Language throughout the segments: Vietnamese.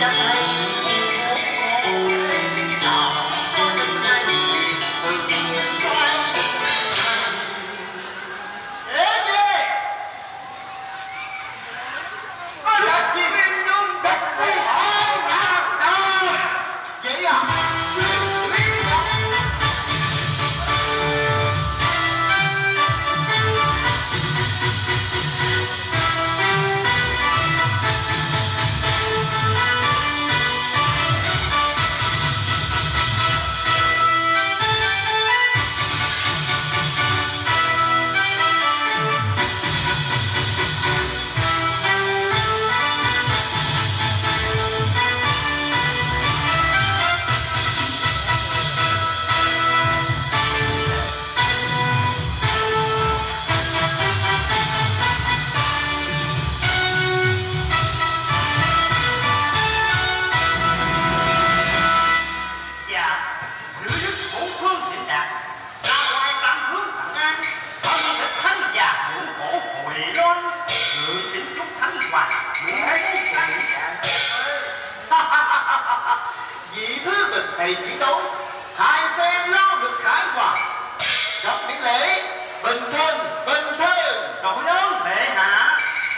Vị thứ bực này chỉ đấu, hai phe lo được khải hoàn. Gặp miễn lễ, bình thân, bình thân. Đội lớn bệ hạ.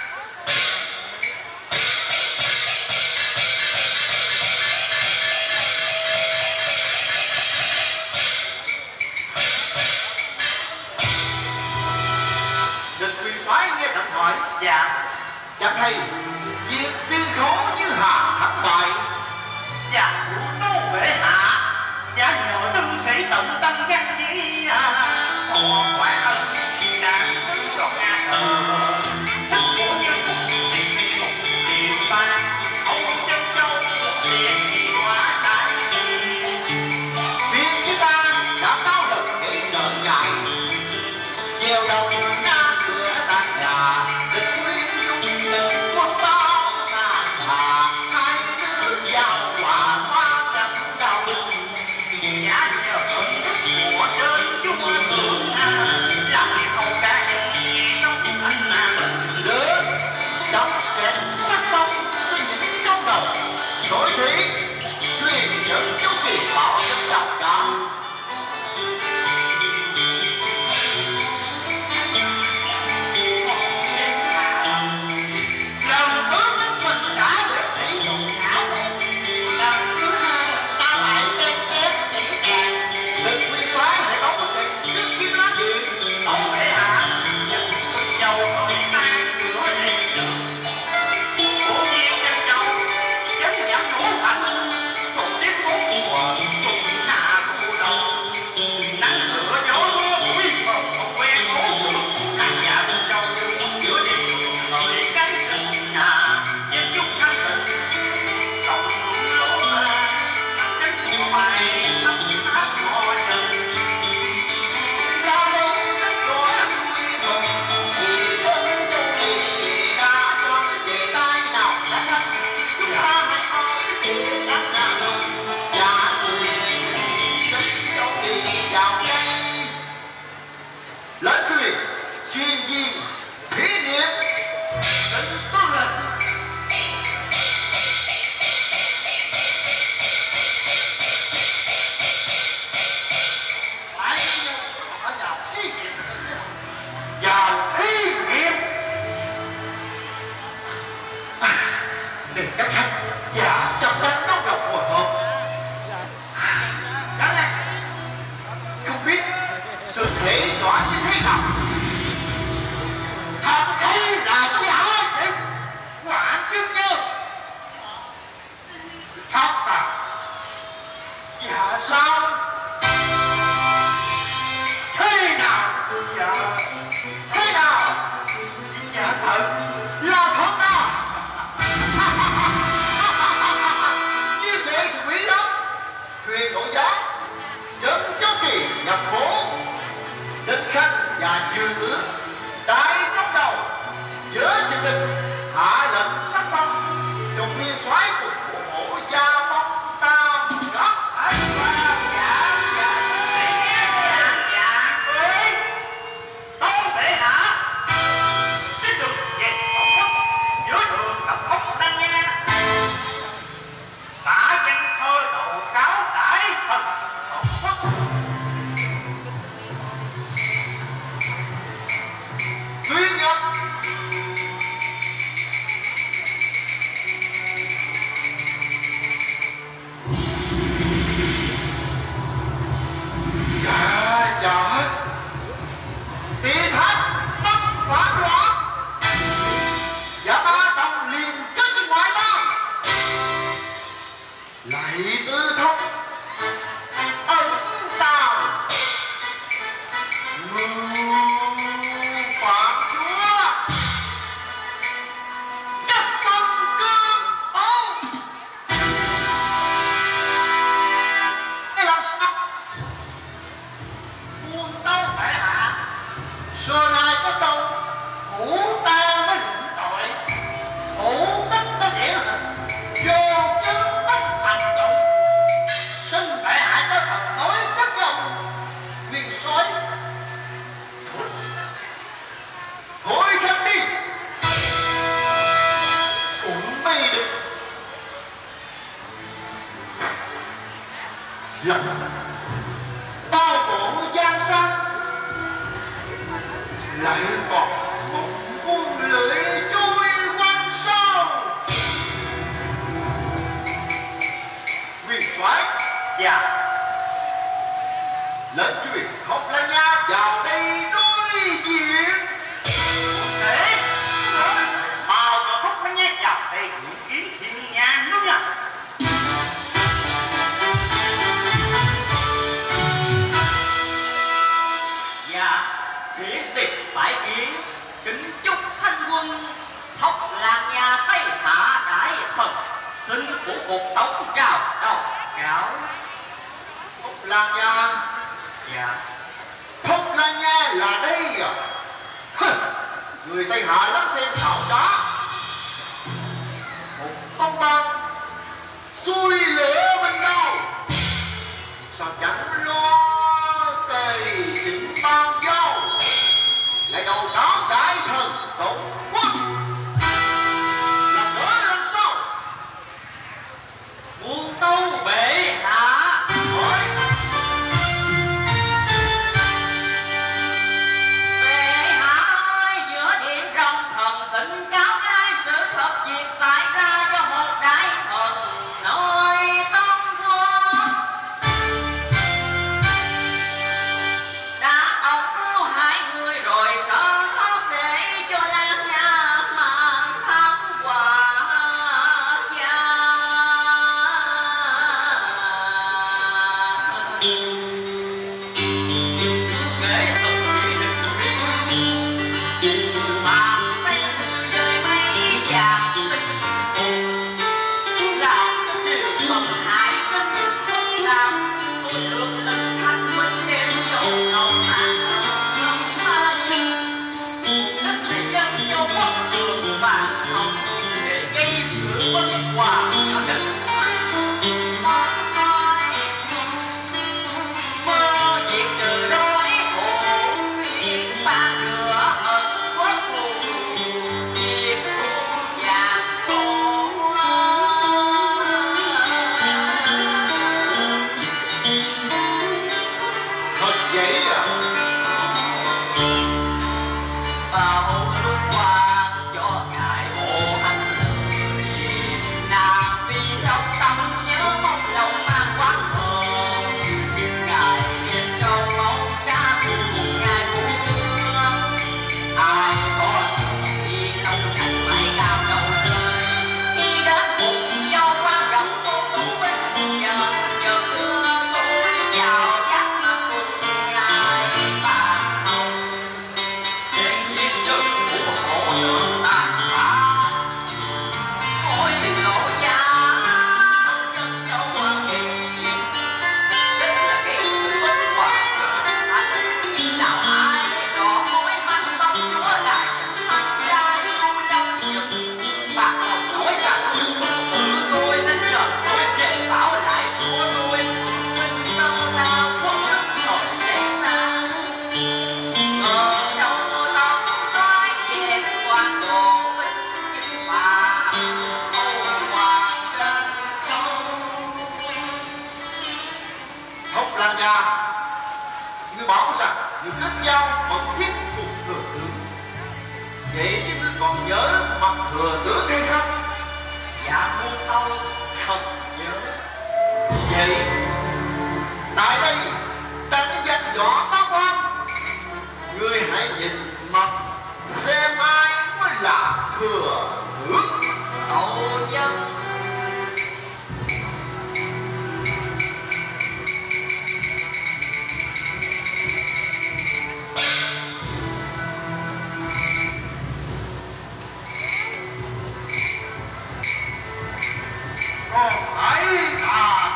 Địch quyền phái nghe thẩm hỏi. Dạ. Chẳng hay việc viên khố như hà thắng bại. Dạ nô bệ hạ. Dạ nhờ đừng sĩ tận tâm căn chí thọ quả ân đã cho Nga thờ thích của nhân thì một tiền ba hậu chân châu tiền gì hóa đại Viên với ta đã bao lần nghĩ ngờ ngại. Gieo đầu ra cửa tàn nhà, địch quyến trung lần quân bao ngàn hà. Hai nước giao quả hoa tranh đau. giá nhờ ơn của trên chúng thường làm việc không ca nhân trong anh Được, đóng kẹt sắc phong trên những câu đầu. Đối thí, truyền dẫn chú kỳ bảo dân đọc cảm. Lần thứ nhất mình đã được tỷ dụng ngã lên. Lần thứ hai ta lại xem xét kỹ càng. Địch nguyên soái hãy có quyết định trước khi nói chuyện. ông bệ hạ dân châu ơi ta cửa này của nhiên dân châu dân nhắm nổ thành một tiếng bốn mùa cùng hạ cụ đầu nắng lửa gió mưa quý mờ không quen cố các nhà dân châu giữa đêm người cánh rừng nhà dân chúc thanh tịnh tổng lỗ cánh của bài thắp hát ngõ trần Ra đây rất có lắm quy mừng. Vì quân châu Kỳ đã cho về tay nào đã thất. Chúng ta hãy có cái chuyện đắc ra hơn. Và quyền sinh châu Kỳ vào đây. Lệnh truyền, chuyên viên, thí nghiệm. Tính tư lệnh. Phải nhân ở vào thí nghiệm. Vào thí nghiệm. Đừng cắt khách và trong đó nóng lòng hồi hộp. Chẳng lẽ không biết sự thể tỏa như thế nào? Thật hay là giả vậy? Quả chứ chứ. Thật à? Dạ sao? Thế nào? Dạ. Thế nào? Dạ thật. Là thật à? Lần bao bộ giang sơn lại còn một quân lưỡi chui quanh sâu. Nguyên soái, Dạ. lệnh truyền Hồng Lan Nha vào đây đối diện. Để mau cho thúc nó nhét vào đây những kiến thiên nha nữa nha. Dạ, thiết tiệc phải kiến, kính chúc thanh quân Hồng Lan Nha Tây Hạ đại thần xin của cục tổng trào đầu cáo. Hồng Lan Nha, Dạ. Hồng Lan Nha là đây à? Hừ, người Tây Hạ lắm thêm xạo trá. Một tông bang xuôi lửa bên đâu, sao chẳng lo tề chỉnh ban dâu, lại đầu cáo đại thần tổng quốc làm nữa làm sao? Muôn tâu bệ hạ. Hỏi Bệ hạ ơi, giữa điện rồng thần xin cáo ai sự thật việc xảy ra do một đại thần nơi Tân Quốc đã tộc cứu hai người rồi sợ khóc để cho Lan Nha mang thắng quả gia. Để tự định mà xây rơi mây vàng làm cho triều thần hại kinh làm tôi được lần thanh minh đem dồn đầu mạng đất để dân cho quốc đường vàng hồng để gây sự bất hòa cho đất mơ diệt trừ đói khổ liên ba rửa ẩn quốc thù diệt quân vàng khổ. thật vậy à? Bao lúc quan cho ngài ô hành lời nàng vì trong tâm nhớ mong lòng mang quán hờn ngài hiện trong mong cha cùng ngài buông thương ai có thì lòng thành mãi cao đầu rơi khi đến cùng nhau qua gặp cô tú bên nhờ chợt đưa tôi vào giác cùng ngài bà hồng để giết trừ của khổ tướng tàn phá ôi lộ gia nhân châu hoàng kỳ rất là cái sự bất hòa anh nào ai có mối mắt tông chúa lại thành ra lưu đông nhiều bạc hồng nói rằng tôi nên chờ tôi về bảo lại của tôi minh tâm nào quốc đức nổi dậy xa ngờ đâu tôi tóc nói về quan đồ minh chính và hầu hoàng trên châu. Hồng Lan Nha, ngươi bảo rằng ngươi kết giao mật thiết cùng thừa tướng, vậy chứ ngươi còn nhớ mặt thừa tướng hay không? Dạ muôn tâu thật nhớ. Vậy tại đây ta có danh võ bá quan, ngươi hãy nhìn mặt xem ai mới là thừa tướng. Hậu dân Còn phải ta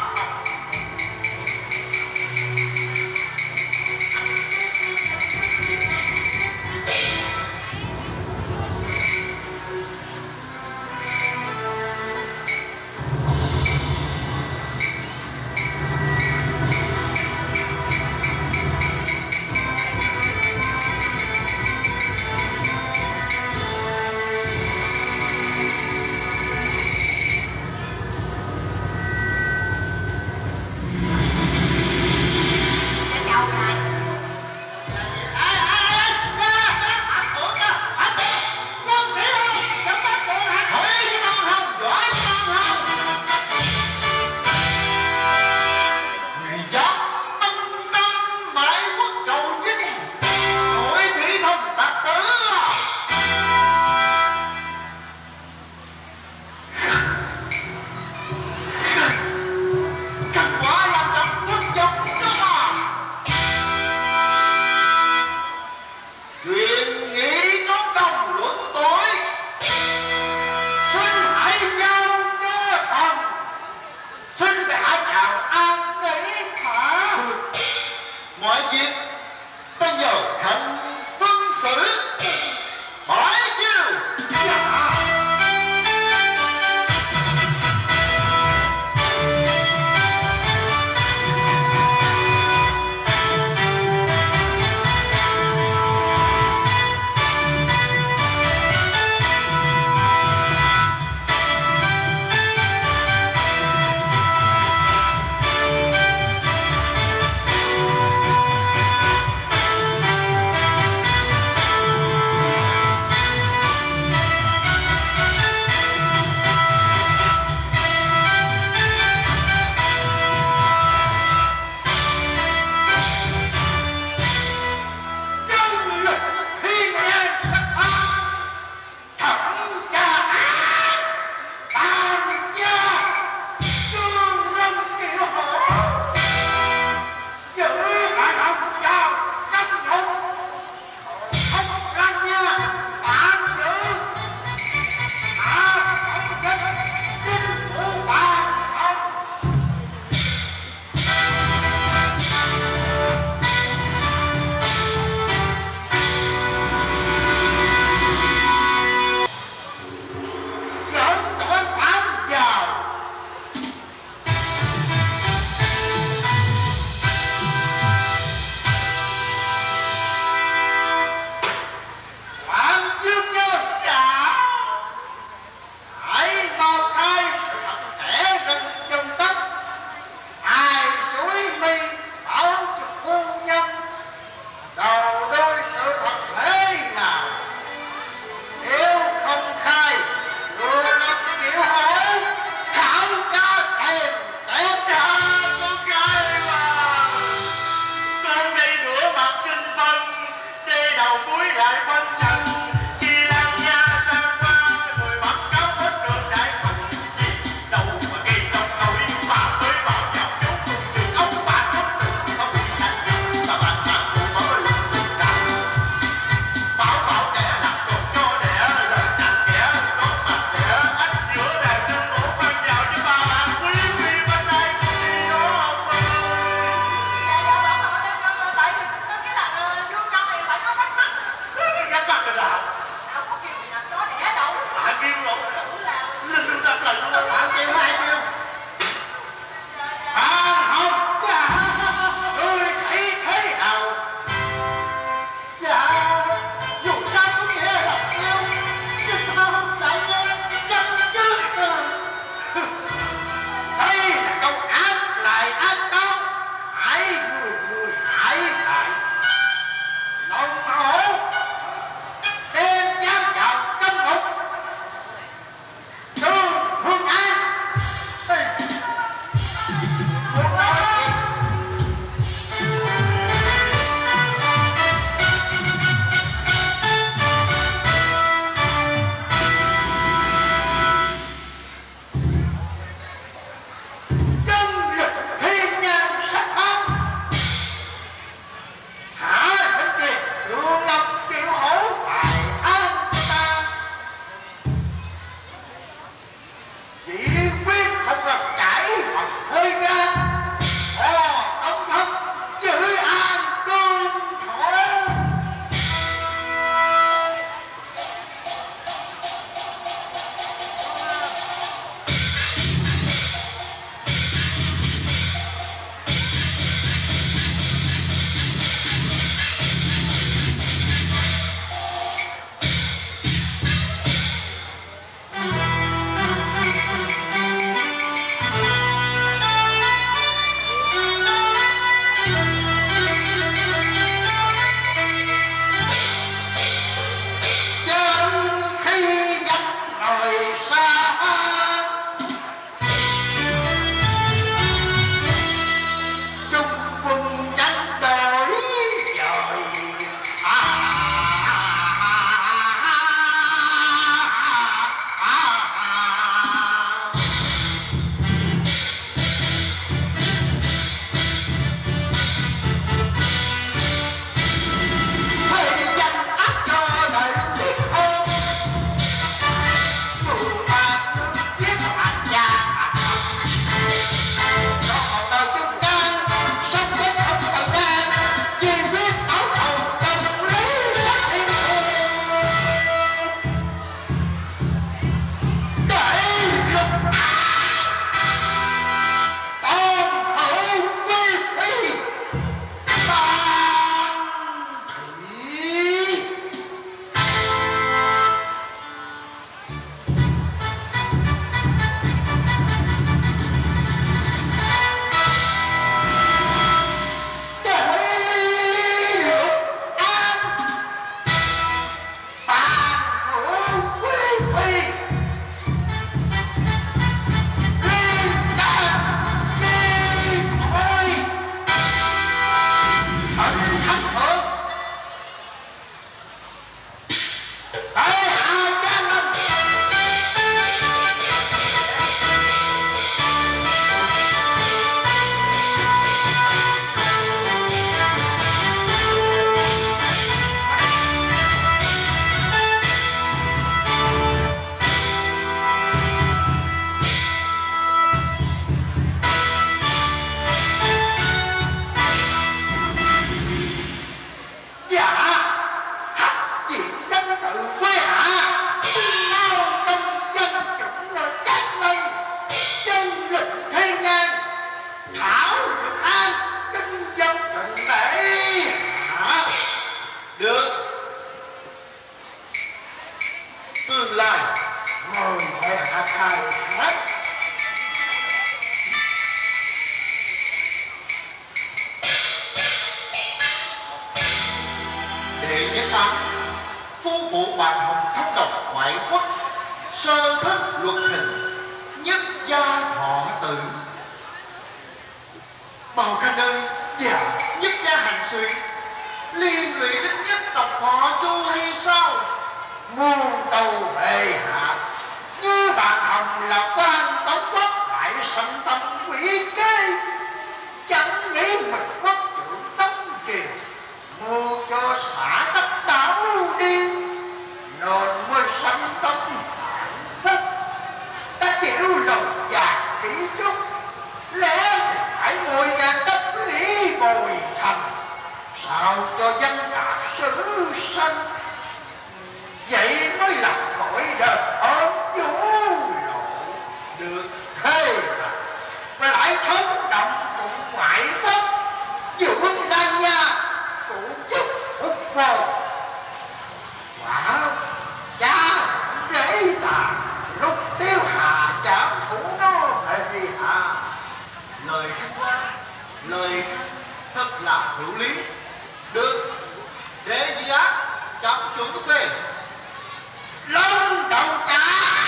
là quan tống quốc đại sanh tâm quỷ kế, chẳng nghĩ mình quốc trưởng Tống Triều mua cho xã tắc đảo điên, nên mới sanh tâm phản phúc. Ta chịu lòng già kỹ chút, lẽ thì phải 10.000 đất lý bồi thành, sao cho dân cả sử sanh. Vậy mới làm khỏi đời ơn vũ lộ được thế mà lại thống động cùng ngoại quốc, dưỡng Lan Nha cũng giúp hút vô. Quả cha rễ tà lúc Tiêu Hà trảm thủ nó bệ hạ. Lời khanh quá, lời khanh thật là hữu lý. Được, để gì á chấm chuẩn phê. Long đầu trả.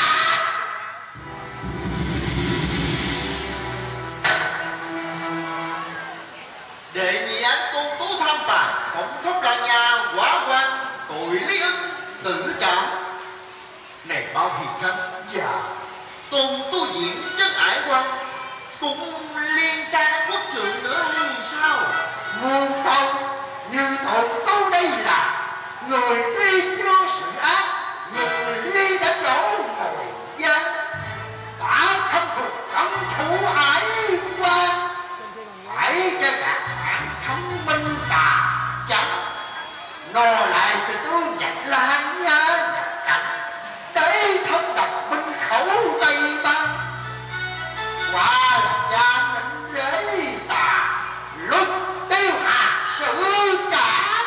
Đệ nhị án Tôn Tú tham tài, phóng thốc Lan Nha quá quan, tội lý ưng xử trảm. Này bao hiền khanh, Dạ. Tôn Tu Diễn trấn ải quan cũng liên can quốc trưởng nữa hay sao? Muôn tông như Tôn Tú đây là người tuy chưa sự ác, người ly đã đổ ngồi gian, đã không thuộc cẩn thủ ải quan, phải cho gạt phản thắng minh tà chẳng, nó lại cho tướng giặc Lan Nha nhập cảnh, để thông độc binh khẩu Tây Ban. Quả là cha mình rễ tà luật Tiêu Hà xử trả.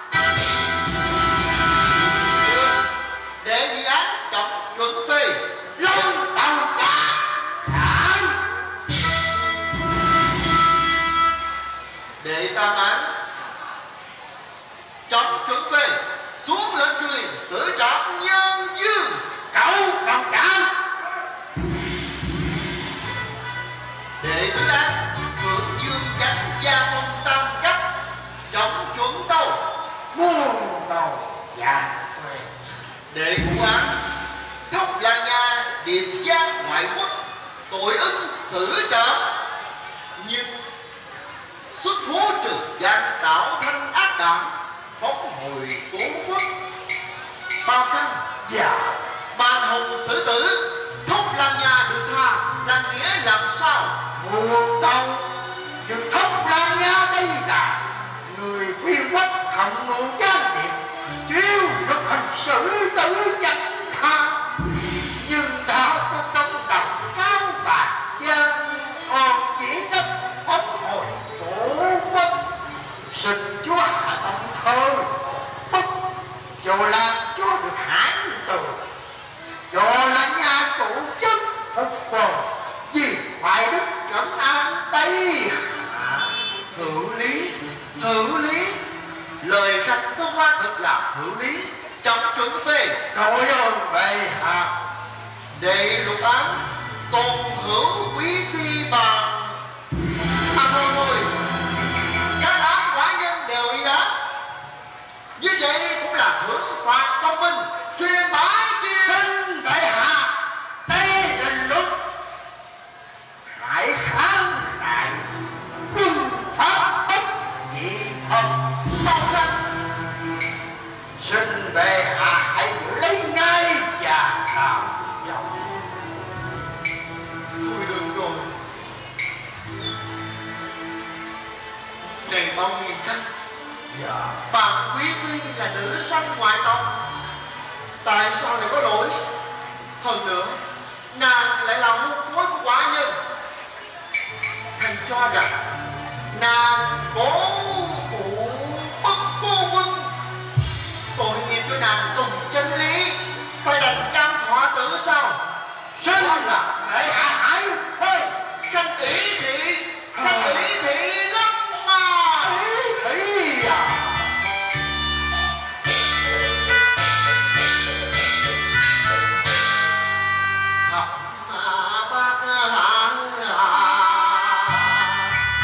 Được, đệ nhị án chấm chuẩn phê. Long đầu cá trả. Đệ tam án chấm chuẩn phê. Xuống lệnh truyền xử trảm nhân dương. Cậu đồng cảm. Đệ tứ án thượng dương chánh gia phong tam cấp chấm chuẩn tâu. Muôn đầu già quê. Đệ ngũ án thốc Lan Nha điệp giang ngoại quốc, tội ứng xử trảm. Nhưng xuất thú trừ gian tạo thanh ác đảng, phóng hồi cố quốc. Bao khanh Dạ. ban hồng xử tử, thốc Lan Nha được tha là nghĩa làm sao? Muôn đầu như thốc Lan Nha đây là người khuyên quốc hận ngụ gián điệp, chiêu luật hành xử tử chẳng tha. Nhưng đã có công đồng cao bạc gian, còn chỉ đất phóng hồi tổ quốc. Xin chúa hạ tâm thơ bất, cho làm chúa được hãn từ, cho là nhà tổ chức phục bồn, vì hoài đức trấn an Tây Hạ. Hữu lý, hữu lý. Lời khanh phong hoa thật là hữu lý. Chấm chuẩn phê. Nội ơn bệ hạ. Đệ lục án tôn hữu quý phi bàn. Thôi, các án quả nhân đều y án. Như vậy cũng là hưởng phạt công minh, truyền bá chi. Xin bệ hạ tê lên luật, hãy kháng lại quân pháp bất dị thần sau khanh. Xin bệ hạ hãy giữ lấy ngay và làm dòng. Thôi được rồi. Này bao hiền khanh, Dạ. bàn quý phi là nữ sanh ngoại tộc, tại sao lại có lỗi? Hơn nữa, nàng lại là hôn phối của quả nhân. Thành cho rằng nàng cố phụ bất cô quân, tội nghiệp cho nàng tùng chân lý, phải đành cam thọ tử sao? Xin là bệ hạ hãy phơi. Khanh ý thị, khanh ý thị lắm mà. Ý thị à? Bác hạ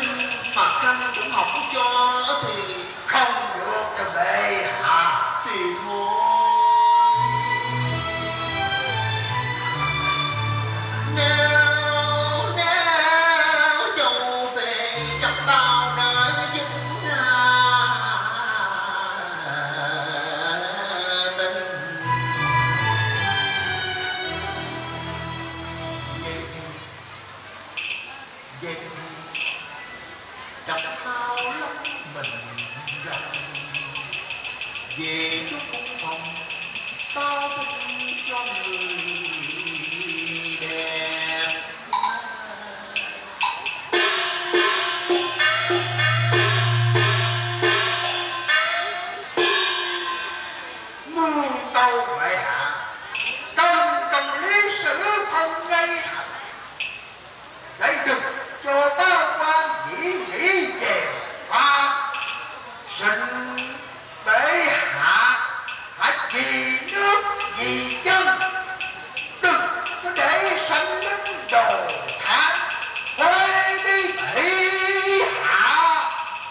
nhưng mà khanh cũng không cho thì không được cho bệ hạ. thì thôi. Nếu châu về gặp tao nơi dứt tình vậy thì gặp tao lắm mình gặp về chút cung phòng tao thích cho người đẹp. Muôn tâu bệ hạ, cần cầm lý sử không ngay thật, để đừng cho ba quan dĩ nghĩ về pha. Xin bệ hạ hãy vì nước vì dân, đừng có để sanh lính đồ thán phơi đi bệ hạ.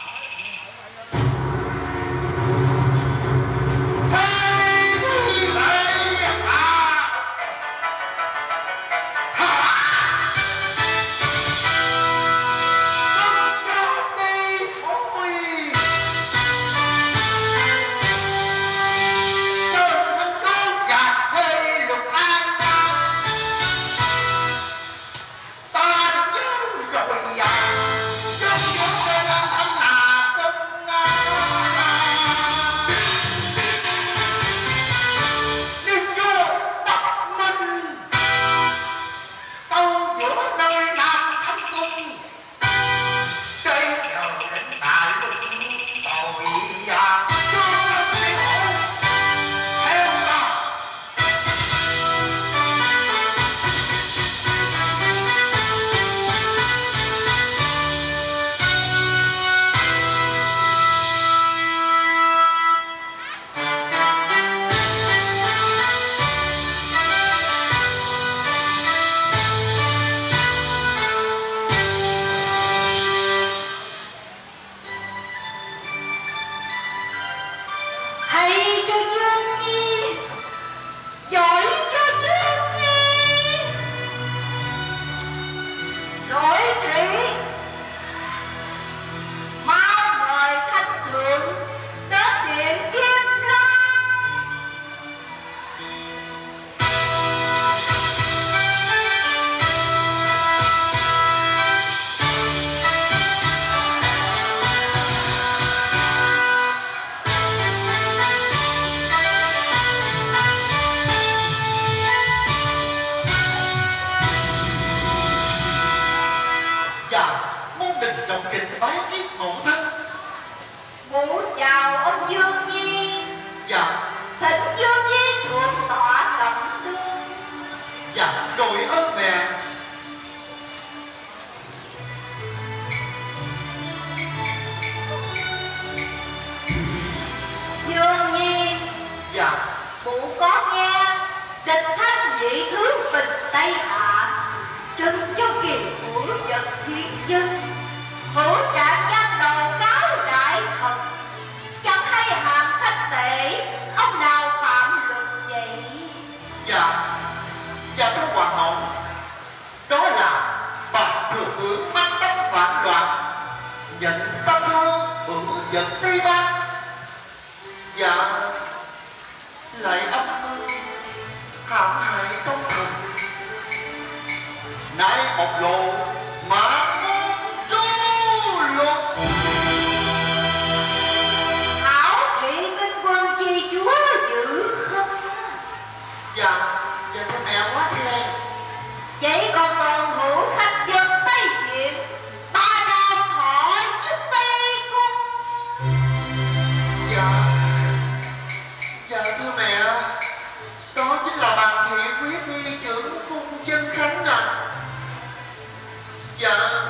Phơi đi bệ hạ. Hay cho Dương Nhi, giỏi cho Dương Nhi. Nội thị mau mời thanh thượng đến điện Kim Loan. Dạ môn đình trọng kịch bái tiết ngộ thân. Ngũ chào ông Dương Nhi, Dạ thỉnh Dương Nhi thượng tọa cẩm đương. dạ đội ơn mẹ. Dương Nhi, Dạ cụ có nghe địch thanh nhị thứ bình Tây Hạ trừng cho kỳ của vật thiên dân, hữu trạng gian đầu cáo đại thần, chẳng hay hàm khách tệ ông nào phạm luật vậy. dạ dạ thưa hoàng hậu, đó là bà thừa tướng mắc tóc phản loạn, nhận tâm hương bửu giận ti ban. Dạ lại âm mưu hãm hại công thần, nay bộc lộ mà muốn tru luật. Hảo thị minh quân chi chúa giữ không? Dạ dạ thưa mẹ quá khen. Vậy còn toàn hữu khách dân Tây Viện, ba đào thọ chức Tây Cung. Dạ dạ thưa mẹ, đó chính là bàn thị quý phi trưởng cung dân khánh à. Dạ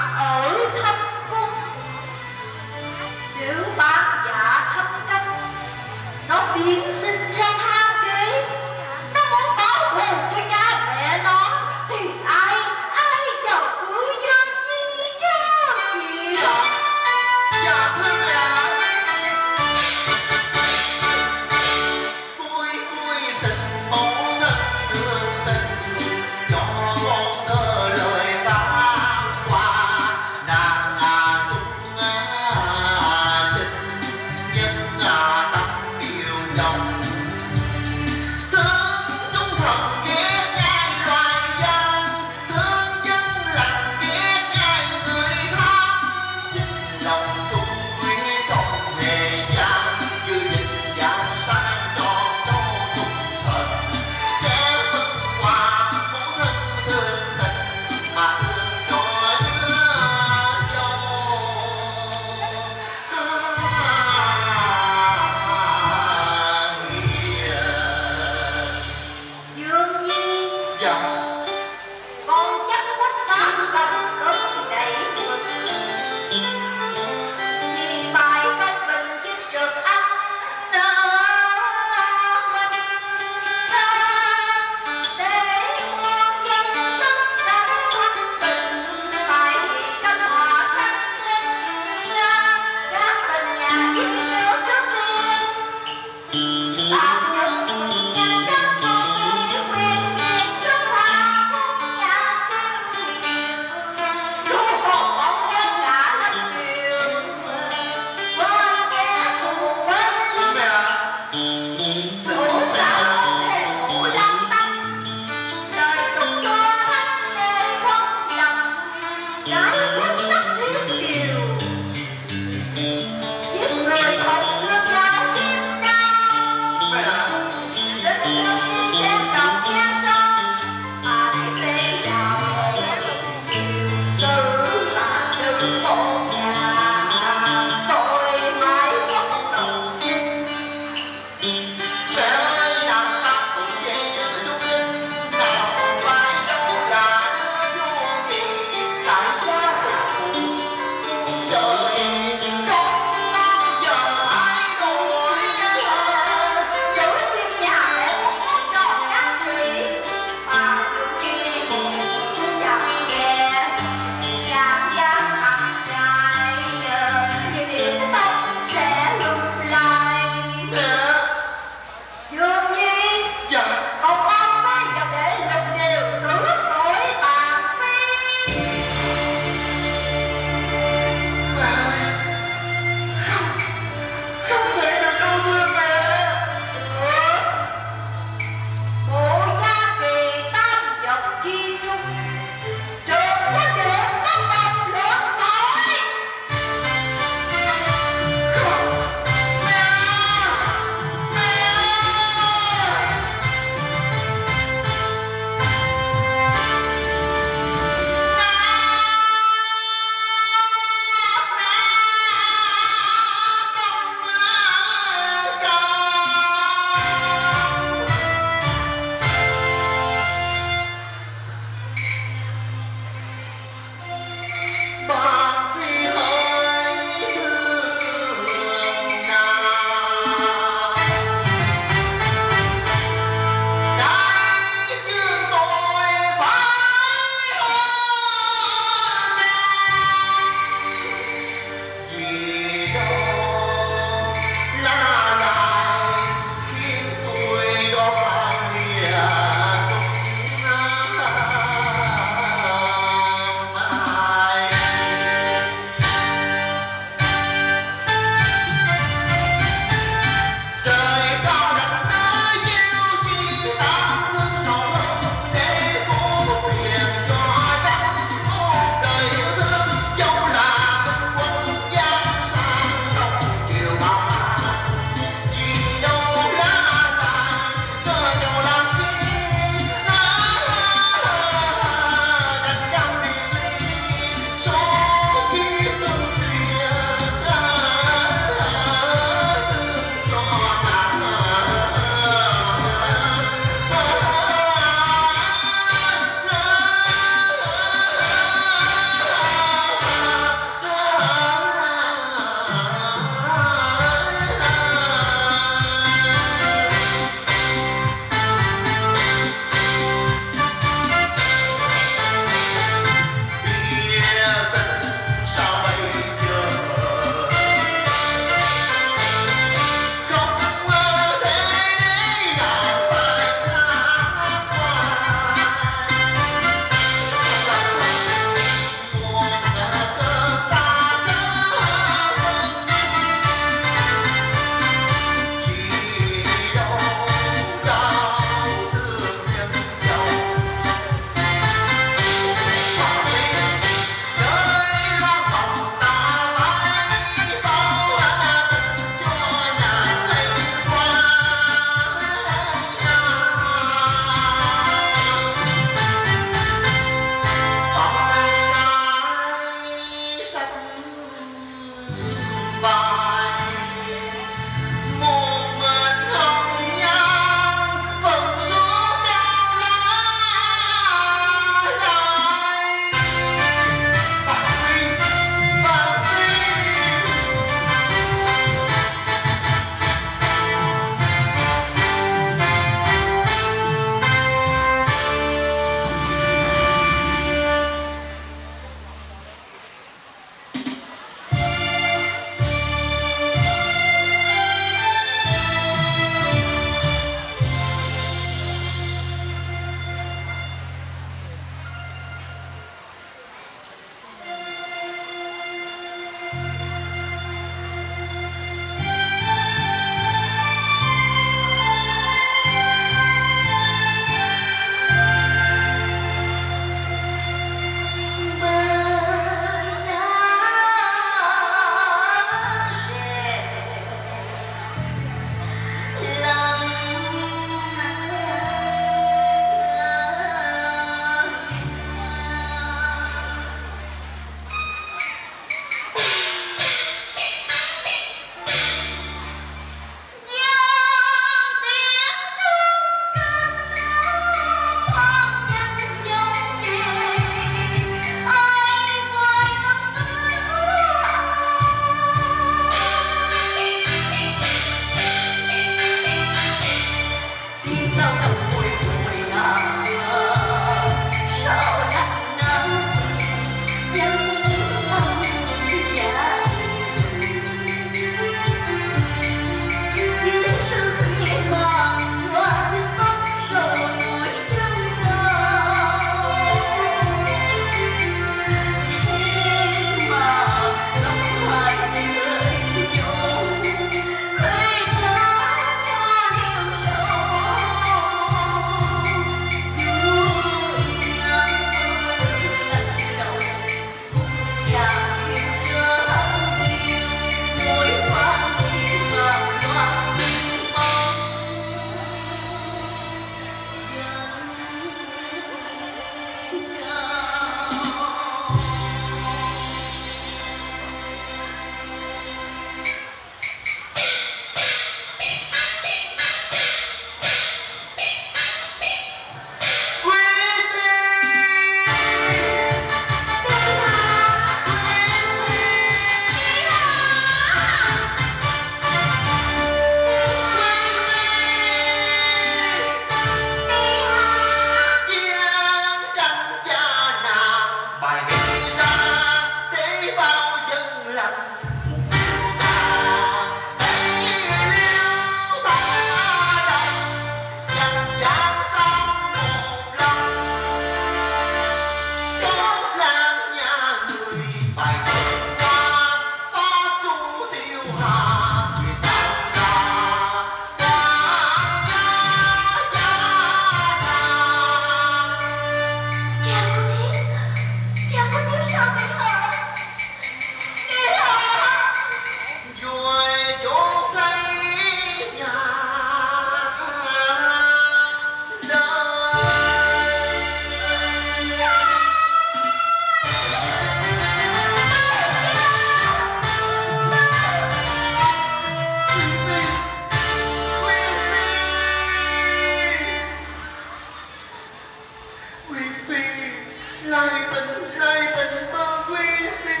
lại tình mơ quý phi.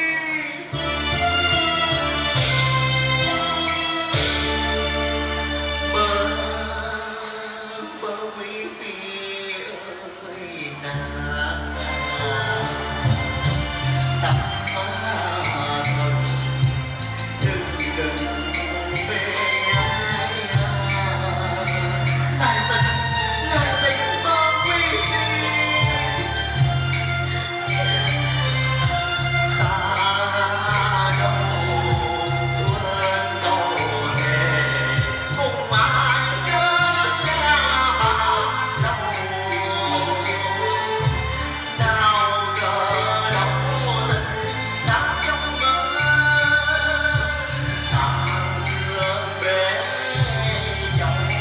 Bơ quý phi ơi nàng tắm má thân đừng về ai lại tình bơ quý phi. Ta đâu quên đâu nè cùng ai nhớ xa mà đâu nào giờ đâu tình đã trong mơ ta bé dòng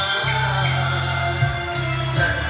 tình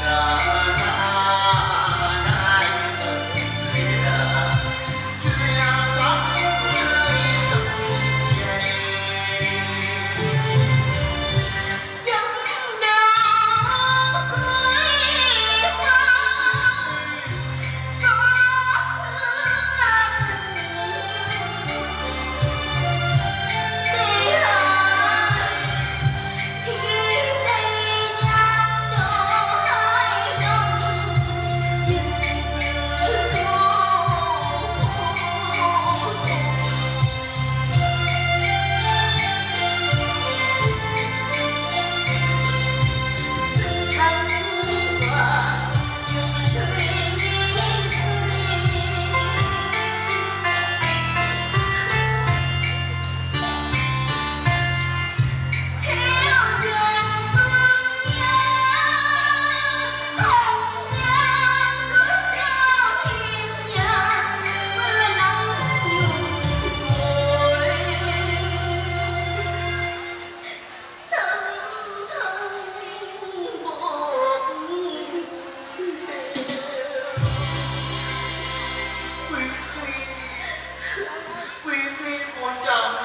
quý phi quan trọng.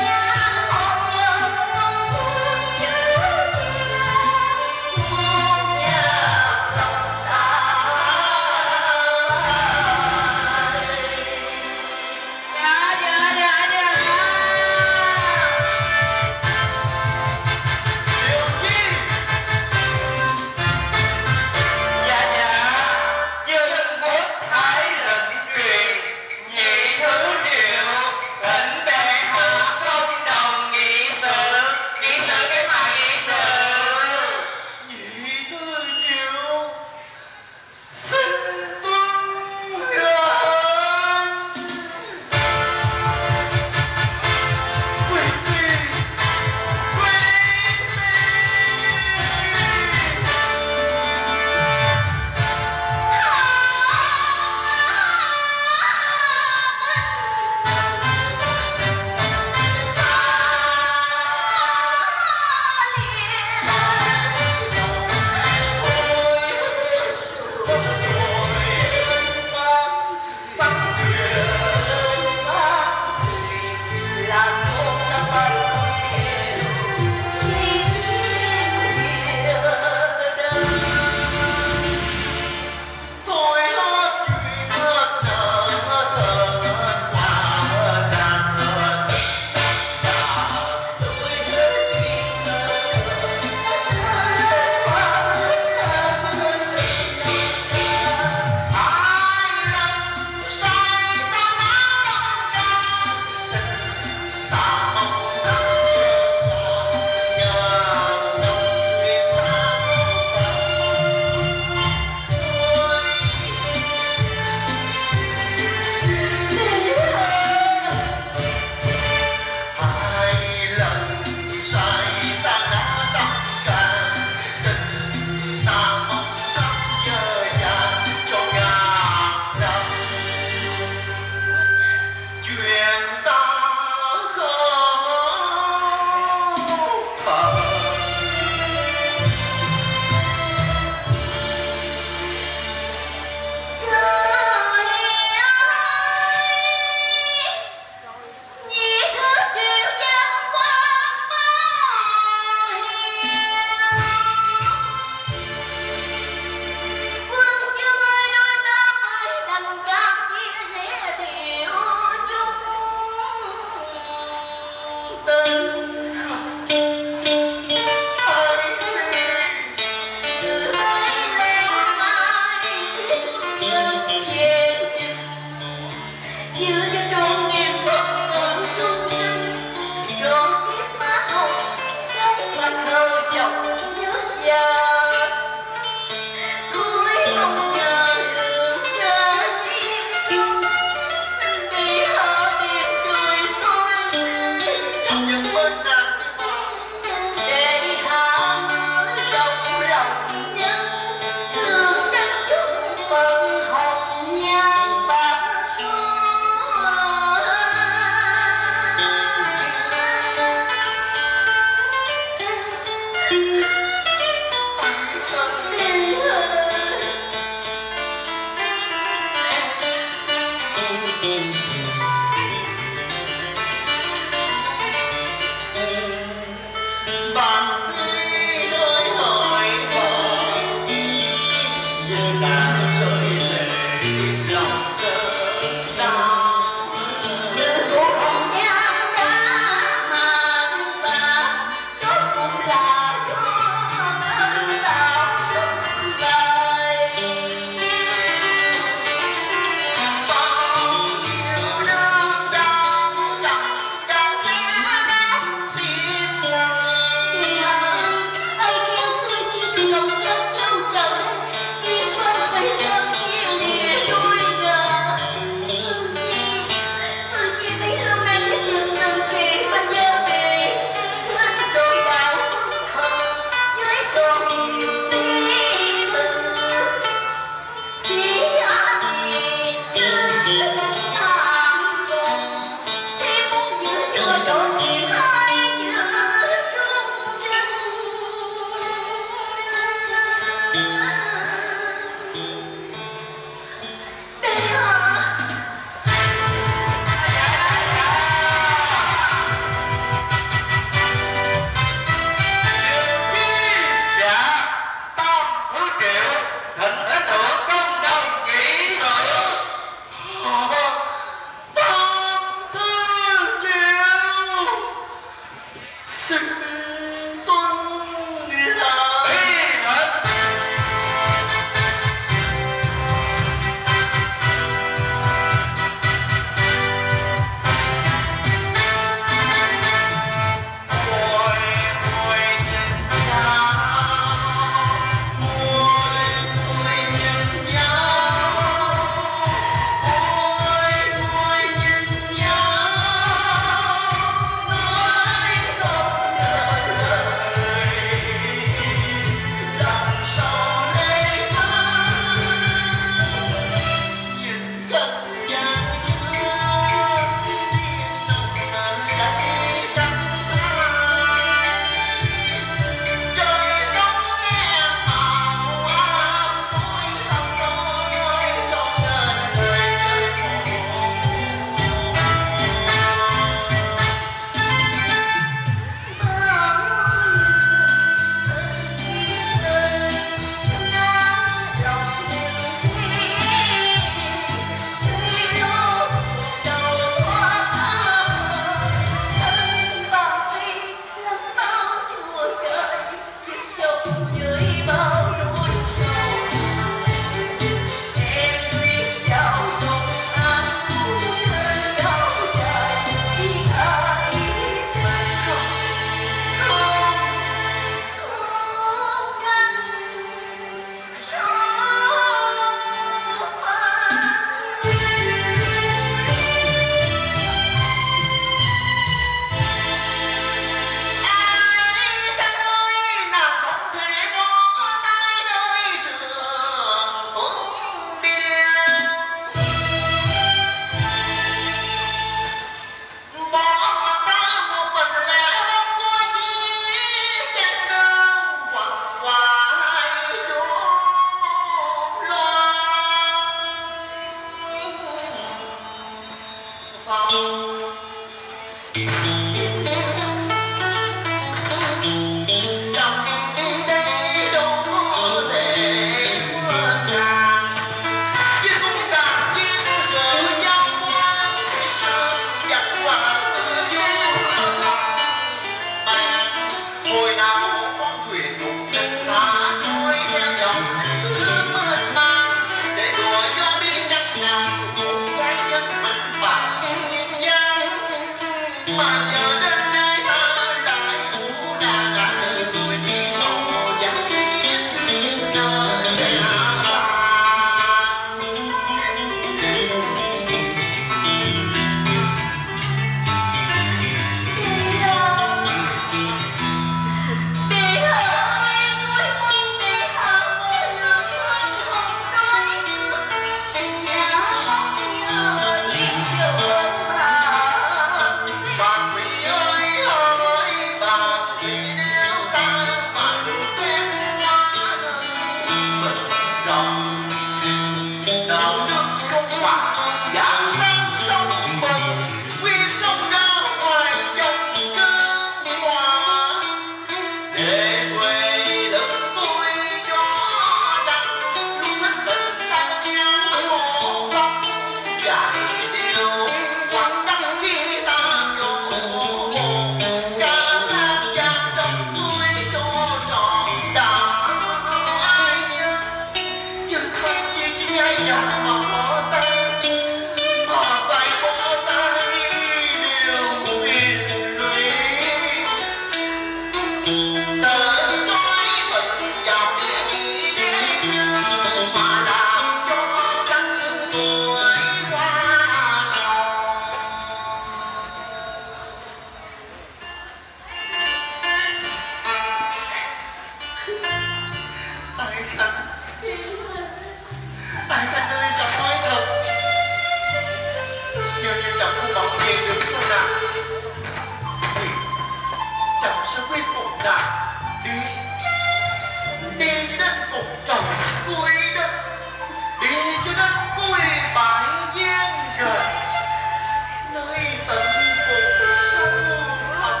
đại đi đi cho đến cục trời cuối đất, đi cho đến cuối bãi giang trời, nơi tận cùng sông Hồng.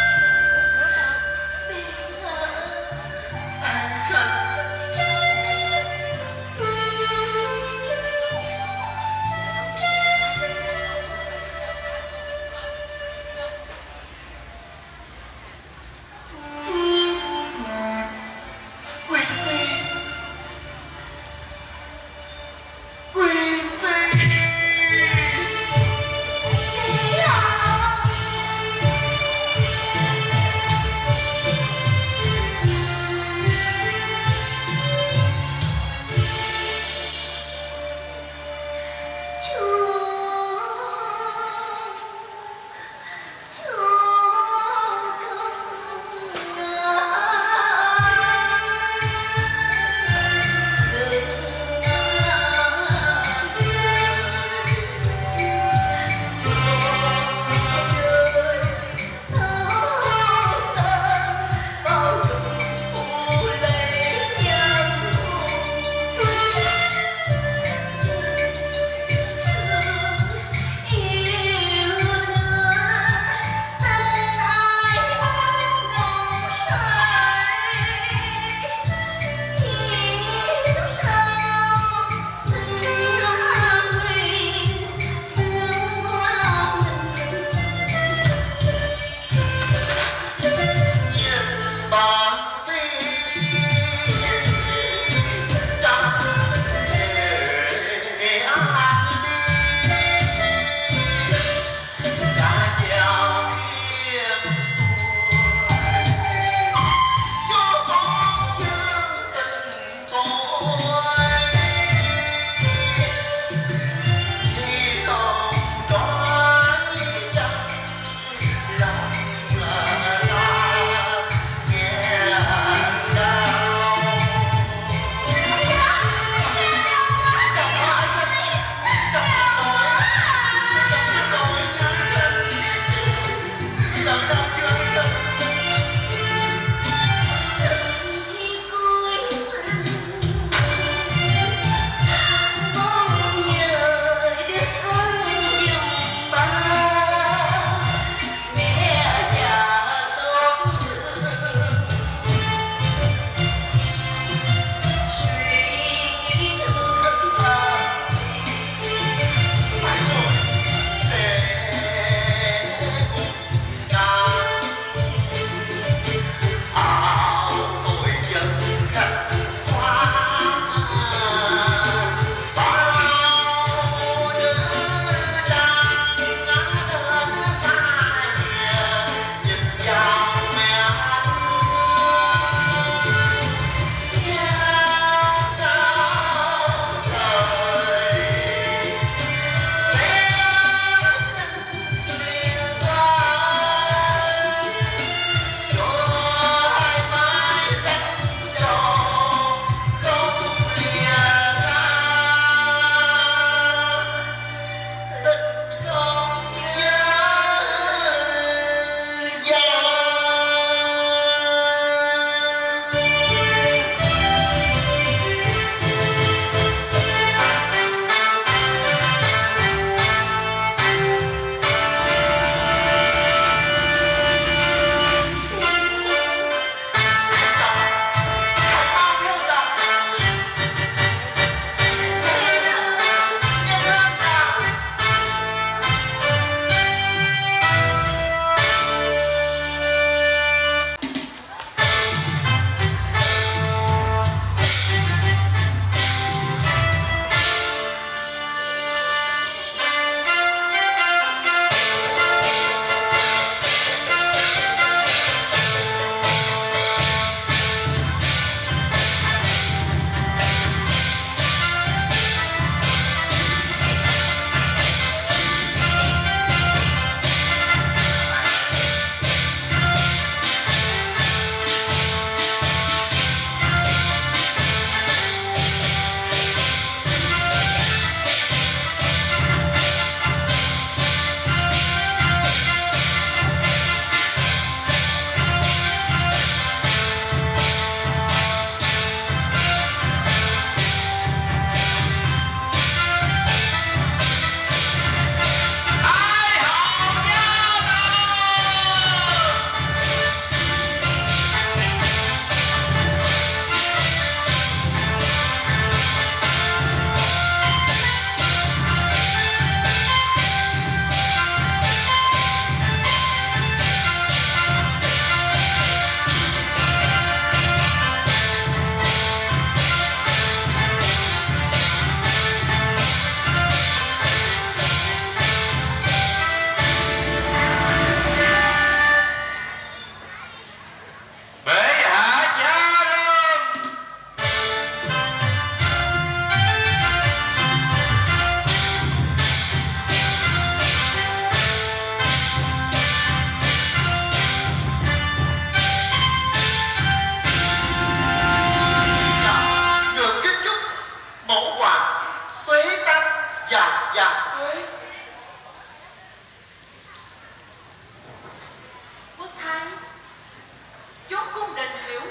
An Khanh.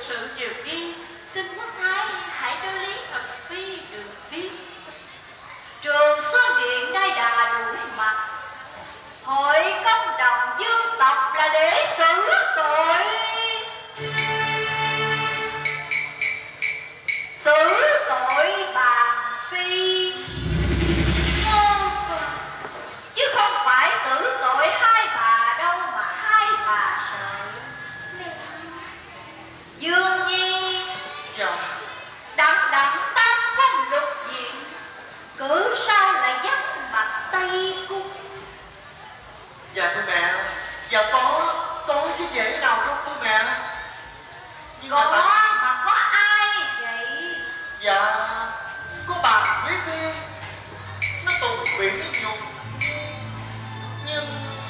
sự triều yên, xin quốc thái hãy cho lý thật phi được biết. Trường Xuân Điện đai đà đuổi mặt, hội công đồng dương tộc là để xử tội. Xử tội bà Phi Ngô Phật, chứ không phải xử tội hai bà đâu mà hai bà sợ. Dương Nhi Dạ. đặng tam quân lục diện, cớ sao lại dắt mặt Tây Cung? Dạ thưa mẹ. Dạ có chứ dễ nào không thưa mẹ. Nhưng Có mà mà có ai vậy? dạ có bà Quý Phi, nó tụng nguyện với nhục, nhưng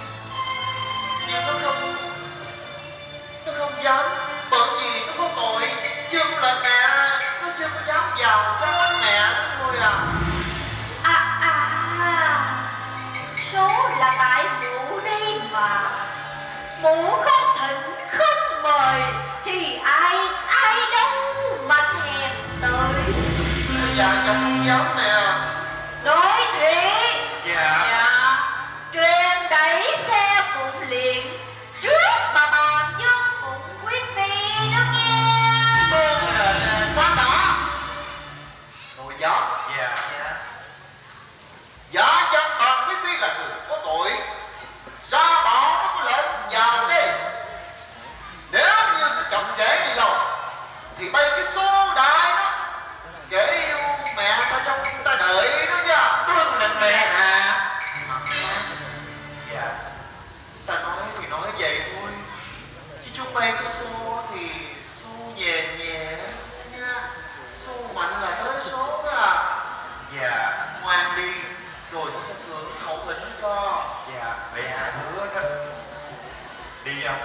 nó không dám, bởi vì nó có tội, chưa có lệnh mẹ, nó chưa có dám vào cái mắt mẹ thôi à. Số là tại mụ đây mà, mụ không thỉnh không mời thì ai đâu mà thèm tới. Dạ không dám mẹ. Nói thiệt. Dạ. Truyền đẩy xe phụng liền trước bà Dương Phụng Quý Phi đó nghe. Quán đó rồi gió. Dạ. Giả dân bà Quý Phi là người có tội, ra bảo nó có lệnh vào đây. Nếu như nó chậm trễ đi lâu thì bay cái số đại đó kể yêu mẹ ta trong ta đợi đó nha. Vâng lệnh mẹ à. Dạ. Ta nói thì nói vậy thôi, chứ chúng bay cái số thì số nhẹ nhẹ nha, số mạnh là tới số đó à. Dạ. Ngoan đi rồi ta sẽ thưởng hậu thỉnh cho. Dạ. Mẹ hạ hứa đó. Đi không?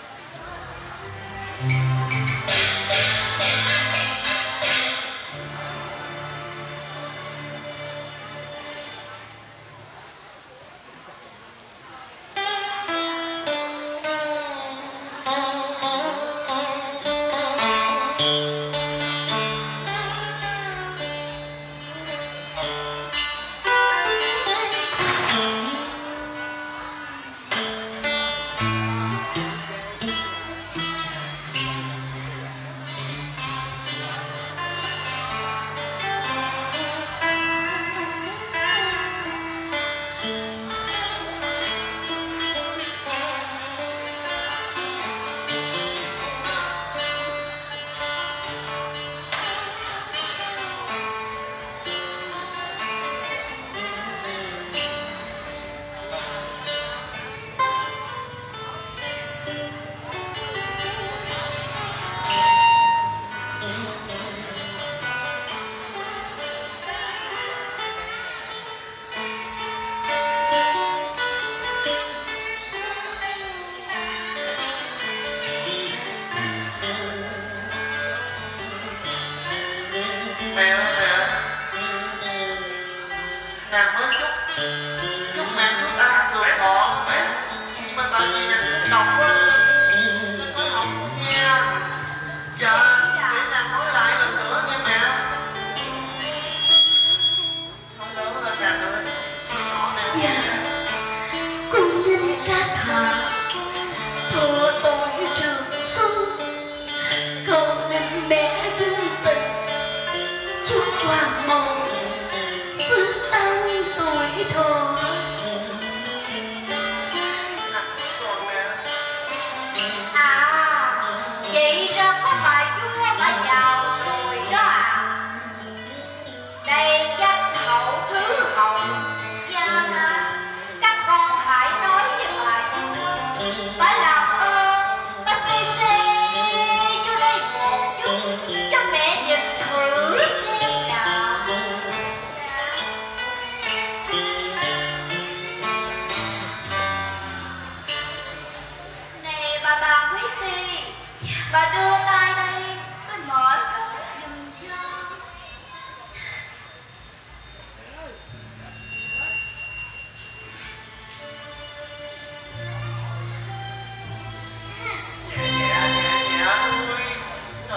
Nàng mới chúc mẹ chúc ta người thọ mẹ, nhưng mà tại vì nàng xúc động quá nói không có nghe. Dạ để nàng nói lại lần nữa nghe mẹ. Nói lớn lên nàng ơi, nhỏ mẹ. Dạ, con nên các hạ thọ tội trường xuân, con nên mẹ thương tình chúc hoàng mong phước an tuổi thọ. Rồi mẹ. Vậy ra có bài vua mà giàu rồi đó à. Đây danh hậu thứ hậu, gia các con hãy nói với bà vua phải làm ơn bà xê vô đây một chút cho mẹ nhìn thử xem nào. Này bà Quý Phi, bà đưa tay đây tôi mở ra giùm cho. Nhẹ nhẹ thôi.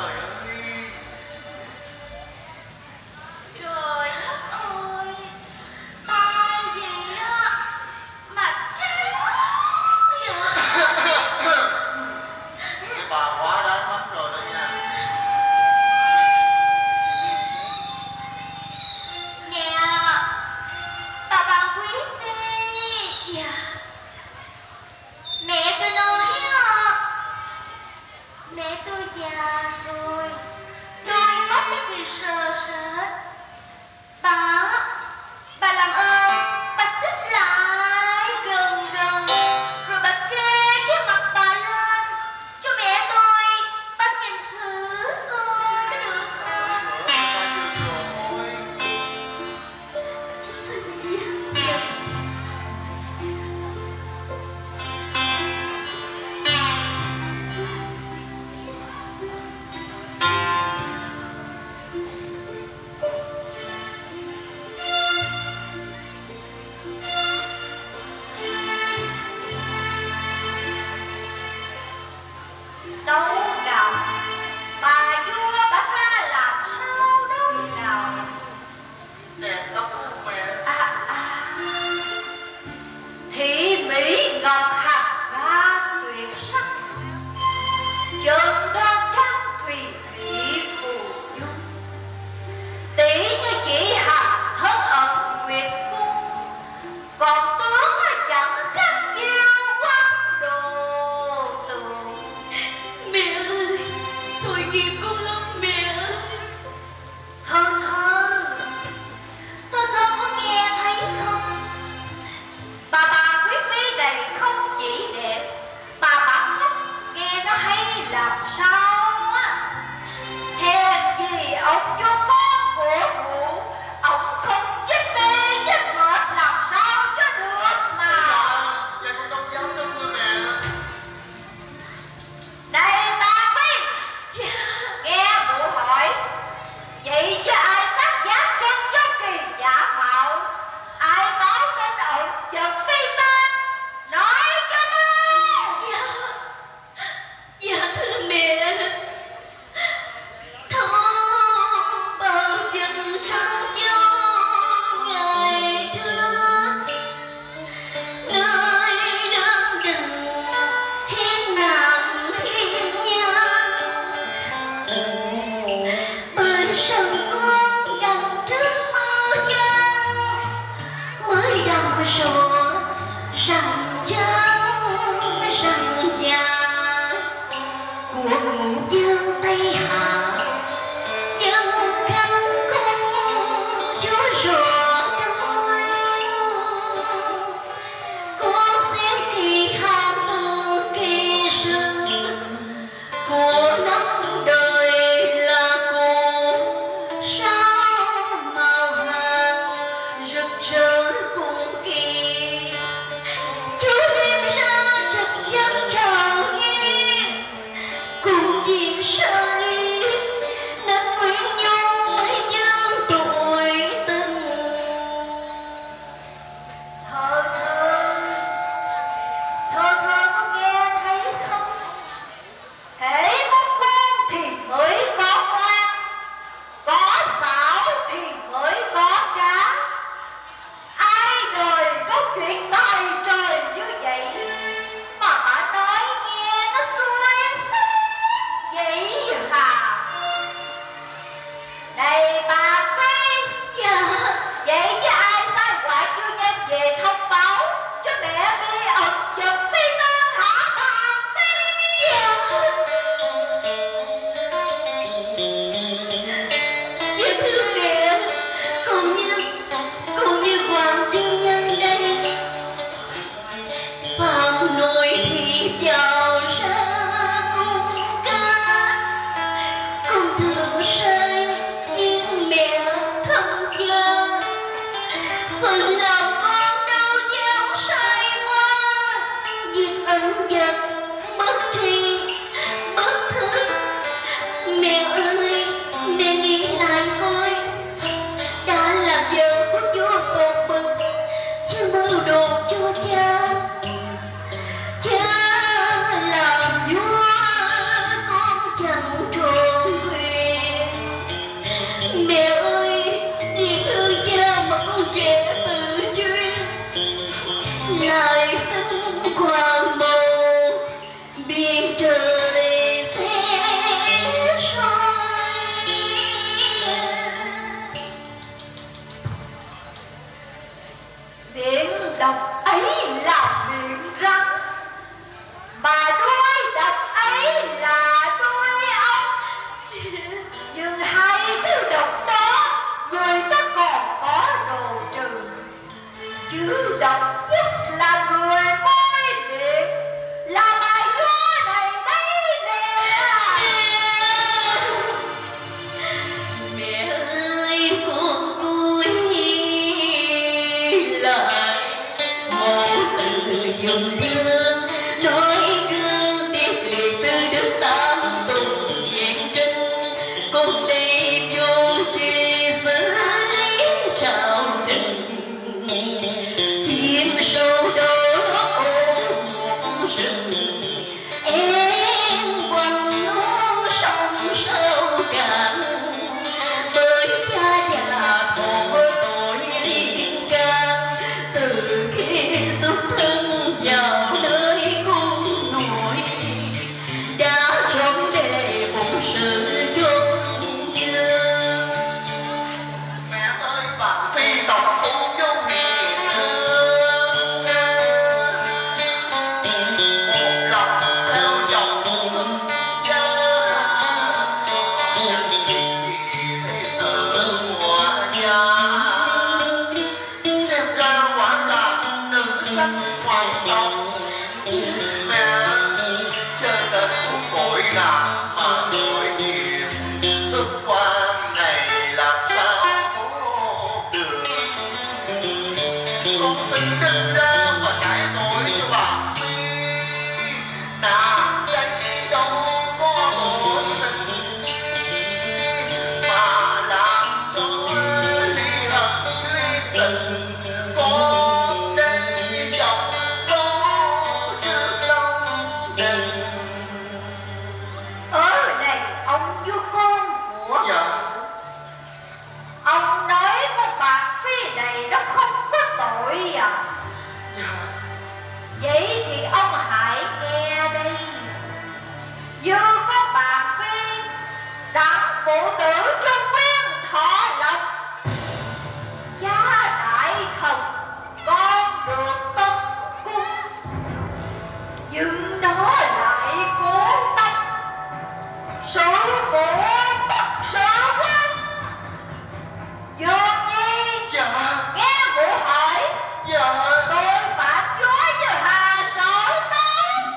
phụ tử Trung Nguyên thọ lộc, cha đại thần con được tân cung, nhưng nó lại cố tâm sự phụ bất sợ quân. Dương Nhi nghe vụ hỏi, tôi phạm chúa như hà sở tấu.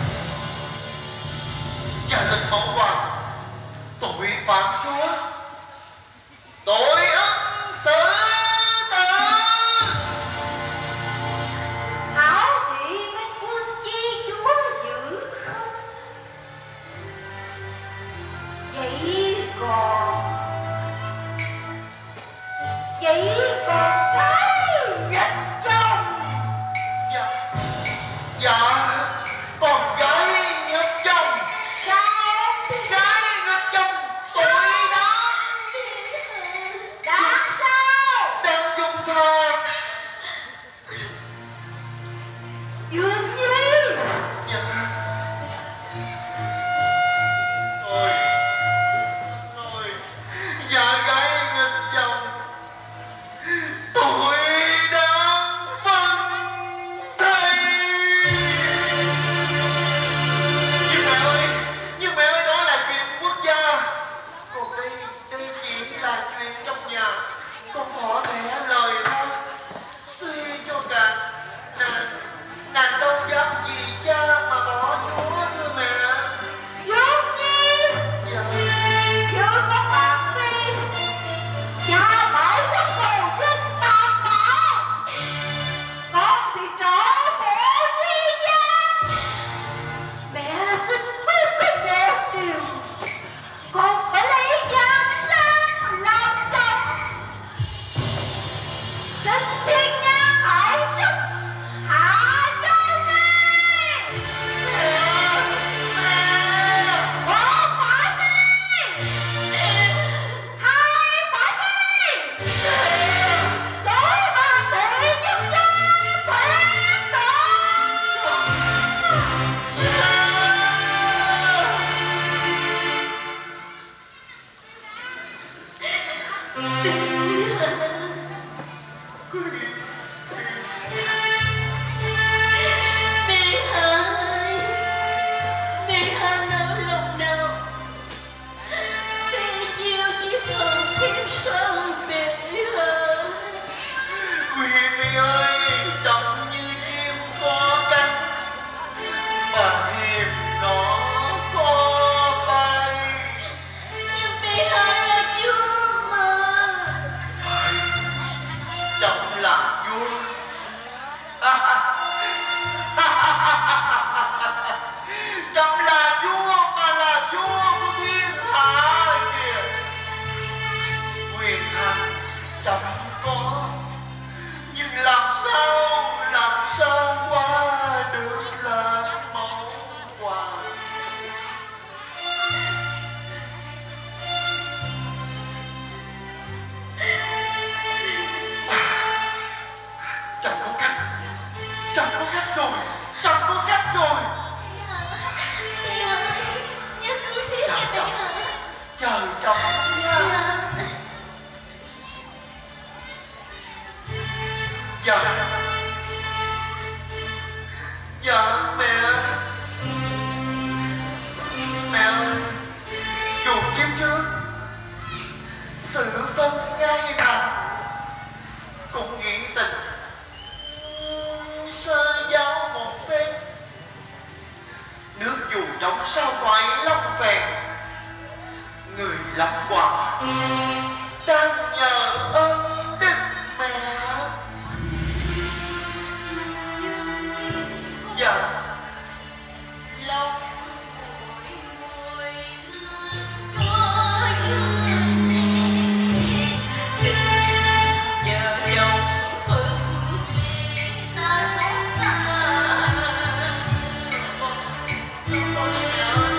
Cha linh mẫu hoàng, tội phạm chúa, tội ân xử tử. Hảo thị minh quân chi chúa giữ không? Vậy còn cái nghịch chồng. Dạ con gái nghịch chồng. Sao Gái nghịch chồng tội đáng sao? đang dung tha. Dương Nhi Dạ rồi dạ gái nghịch chồng tội đang phân thây. Nhưng mẹ ơi đó là chuyện quốc gia, còn đây chỉ là chuyện trong nhà. Con có thể lời thôi, suy cho cả nàng đâu dám gì cha mà bỏ chúa thưa mẹ. Dương Nhi Dạ chưa có bạn phi, cha bảo quốc cầu dân tàn bạo, con thì trở bộ di gian. Mẹ xin biết có một điều, con phải lấy Giang Sang làm chồng. Xin thiên nhang hãy trúc hạ cho ngay. Một phải đi, hai phải đi, số ba tỷ nhân dân tuyệt đối. Mẹ hai nỡ lòng nào để chiêu chiếc thần thiên sơn mẹ ơi. Quý vị ơi, chồng như chim có cánh mà hiệp nó có bay. Nhưng mẹ hai là vua mà. Phải, chồng là vua. Chồng là vua mà là vua của thiên hạ kìa. Quyền hành chồng có, nhưng làm sao qua được là mẫu hoàng. Chồng có cách rồi, chồng có cách rồi. Mẹ ơi, nhớ chi tiết cho mẹ hả? Chờ chồng nha. Dạ dạ mẹ ơi, dù kiếp trước sự phân ngay nào cũng nghĩ tình sơ giáo một phen, nước dù trống sao thoại long phèn, người lắm quà đang nhờ ơn đức mẹ. Dạ Lòng nguội có dương giờ chồng phận ta sống ta con mẹ ơi.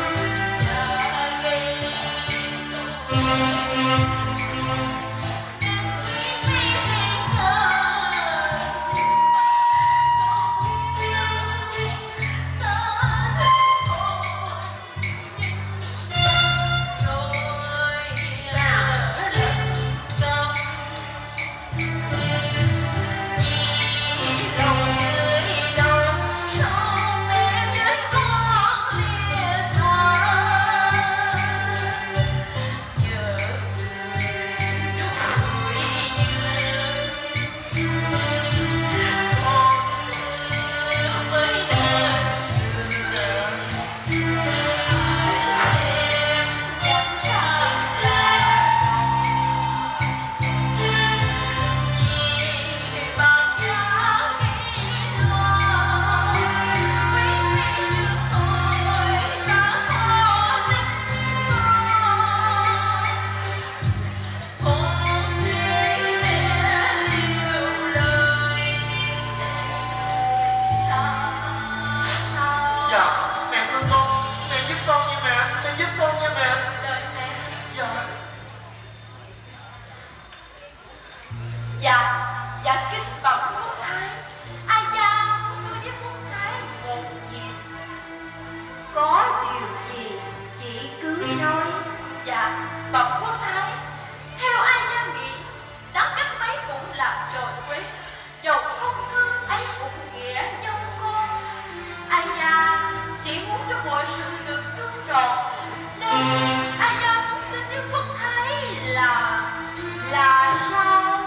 đã gây Bậc quốc thái, theo ai gia nghĩ, đáng cách mấy cũng làm trời quê, dầu không thương ấy cũng nghĩa trong con. Ai gia chỉ muốn cho mọi sự được trơn trọn, nên ai gia muốn xin với quốc thái là sao?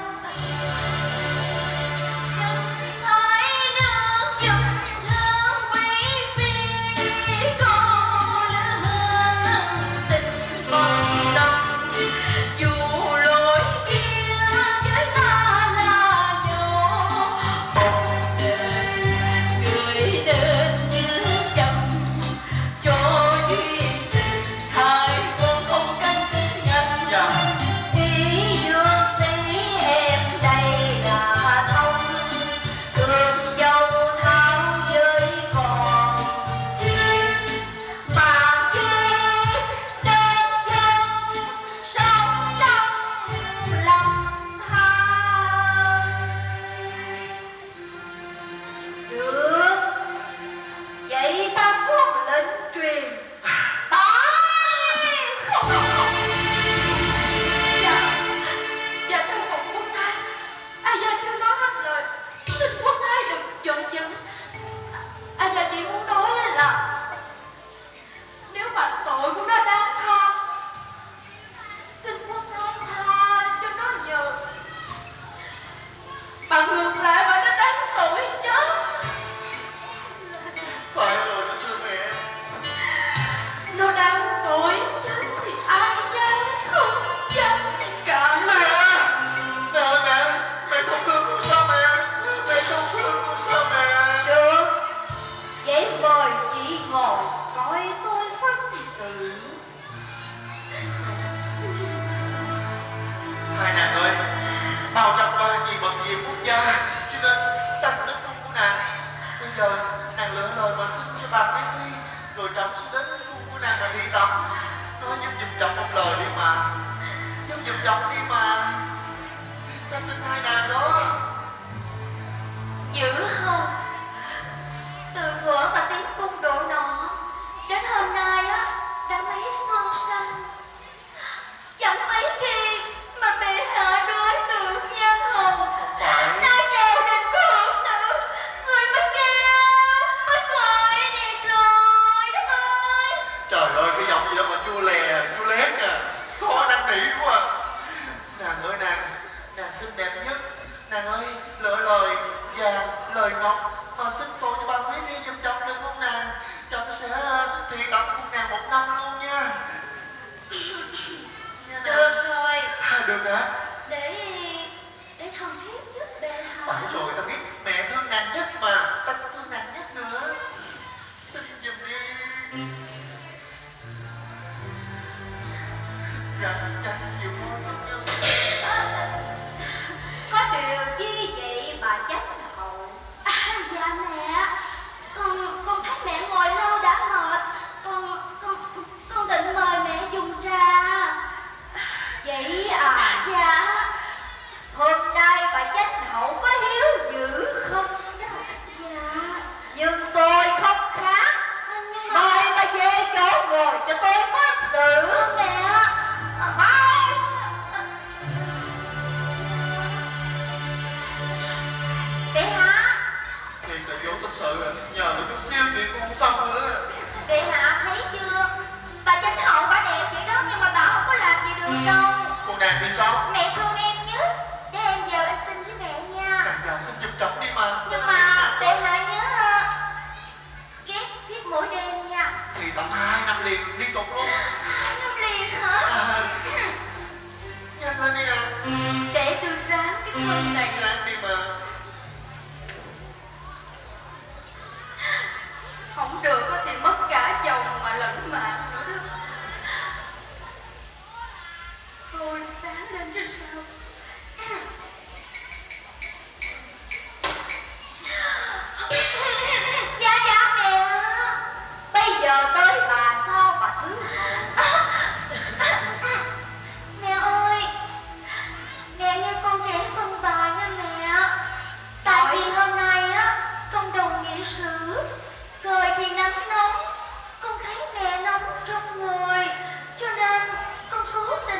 nóng trong người, cho nên con cố tình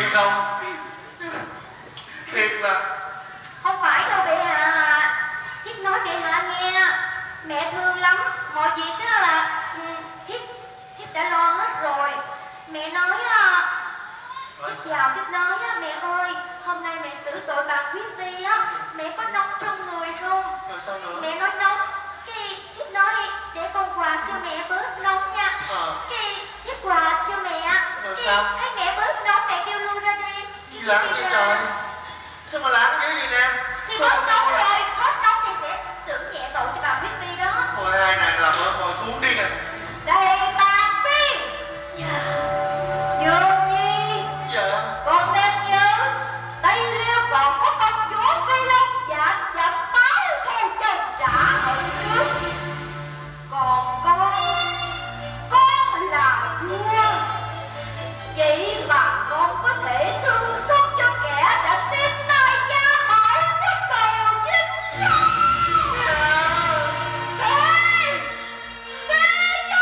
không? Thiệt là Không phải đâu bệ hạ. Thiếp nói bệ hạ nghe, mẹ thương lắm. Mọi việc đó là thiếp đã lo hết rồi. Mẹ nói thiếp chào thiếp nói mẹ ơi, hôm nay mẹ xử tội bà Quý Phi á, mẹ có nóng trong người không? rồi sao nữa? Mẹ nói nóng, cái thiếp nói để con quạt cho mẹ bớt nóng nha. Cái thiếp quạt cho mẹ, Rồi cái sao? thấy mẹ bớt nóng mẹ kêu lui ra đi. Gì lãng vậy trời? Sao mà lãng dữ vậy nè? Thì bớt nóng rồi, bớt nóng thì sẽ xử nhẹ tội cho bà Quý Phi đó. Thôi hai nàng làm ơn ngồi xuống đi nè. Đây bà Phi. Dường Nhi, Dạ. con nên nhớ Tây Liêu còn có công chúa Phi Long dạn dặn báo thù chồng trả hận trước. Còn con là vua, vậy mà con có thể thương xót cho kẻ đã tiếp tay gia hại cho cầu chính sao? Phê cho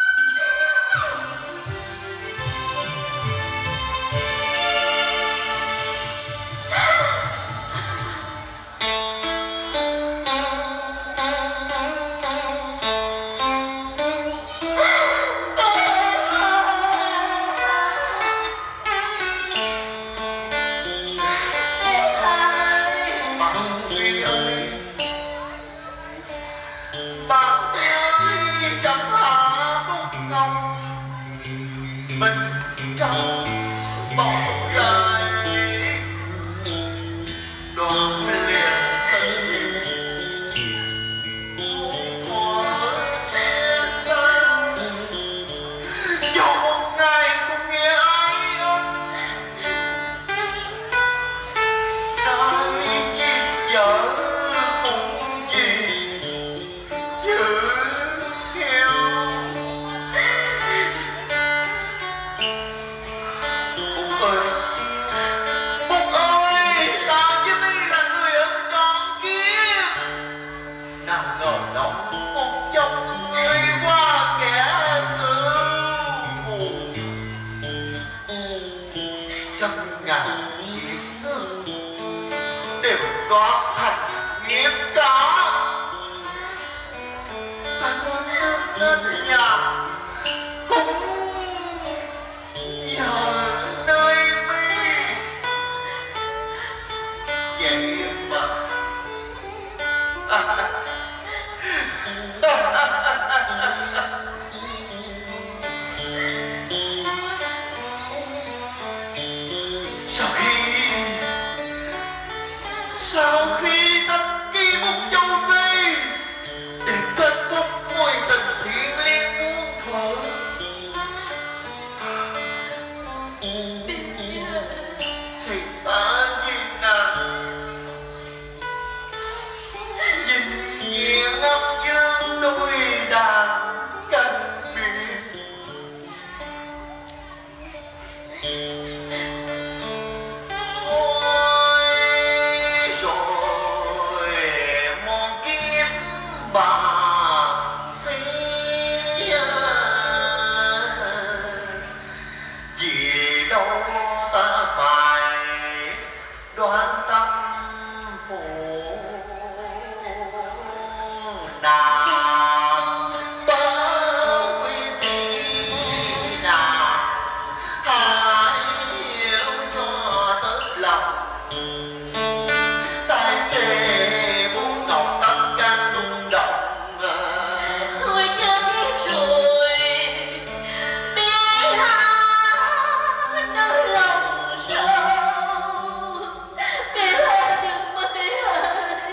Bằng Phi ơi, bằng Phi ơi, chấm hạ bút ngọc mình trong bóng dài đoạn liền tình hôn thuở thế gian, cho một ngày cùng nghe ai ân nói chiếc vợ cùng gì chữ hiếu. Bụng ơi, ta với mi là người ở trọn kiếp, nào ngờ đóng phục trong người qua kẻ cừu thù. Trăm ngàn việc nước đều có thành nghiệp cả, ta nên nước lên nhà cũng nhờ nơi mi. Vậy mà sau khi tất kỳ một châu Phi để kết thúc mối tình thiêng liêng muôn thuở, thì ta nhìn nàng nhìn nhiên âm dương đôi đàn canh biển. Ôi rồi một kiếp bà Phi, vì đâu ta phải đoan tâm phụ nàng bớ quý phi nàng, hãy hiểu cho tớt lòng tay kề muốn ngọc tâm can rung động. Thôi cho thiếp rồi, bệ hạ nỡ lòng sao, bệ hạ đừng mây ơi.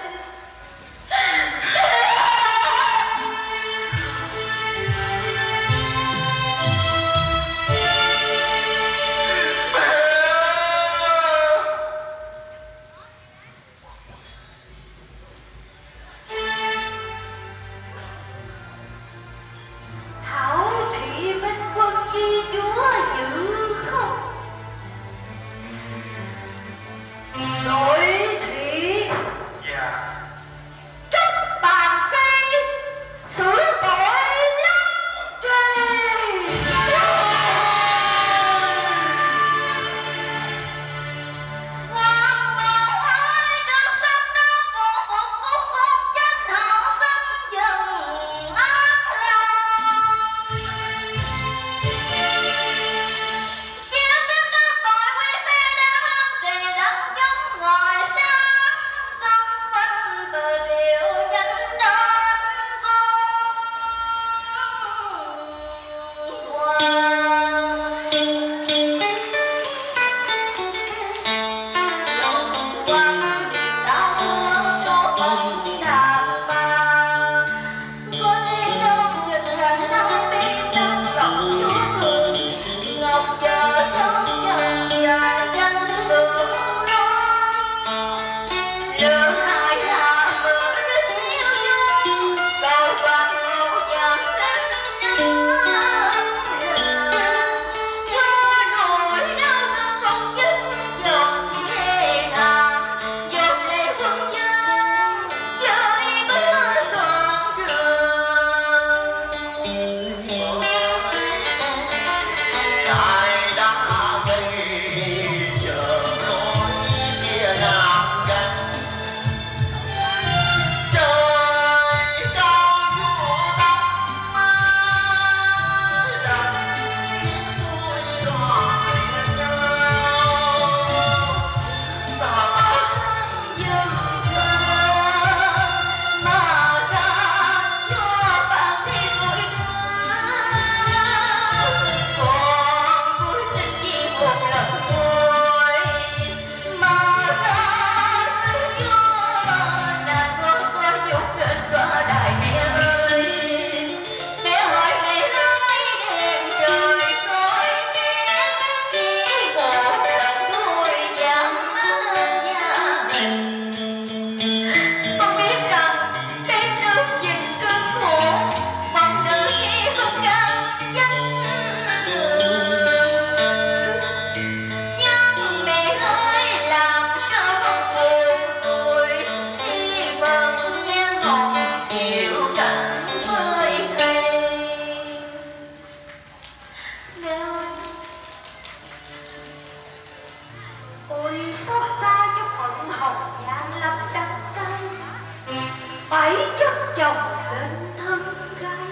chồng lên thân gái,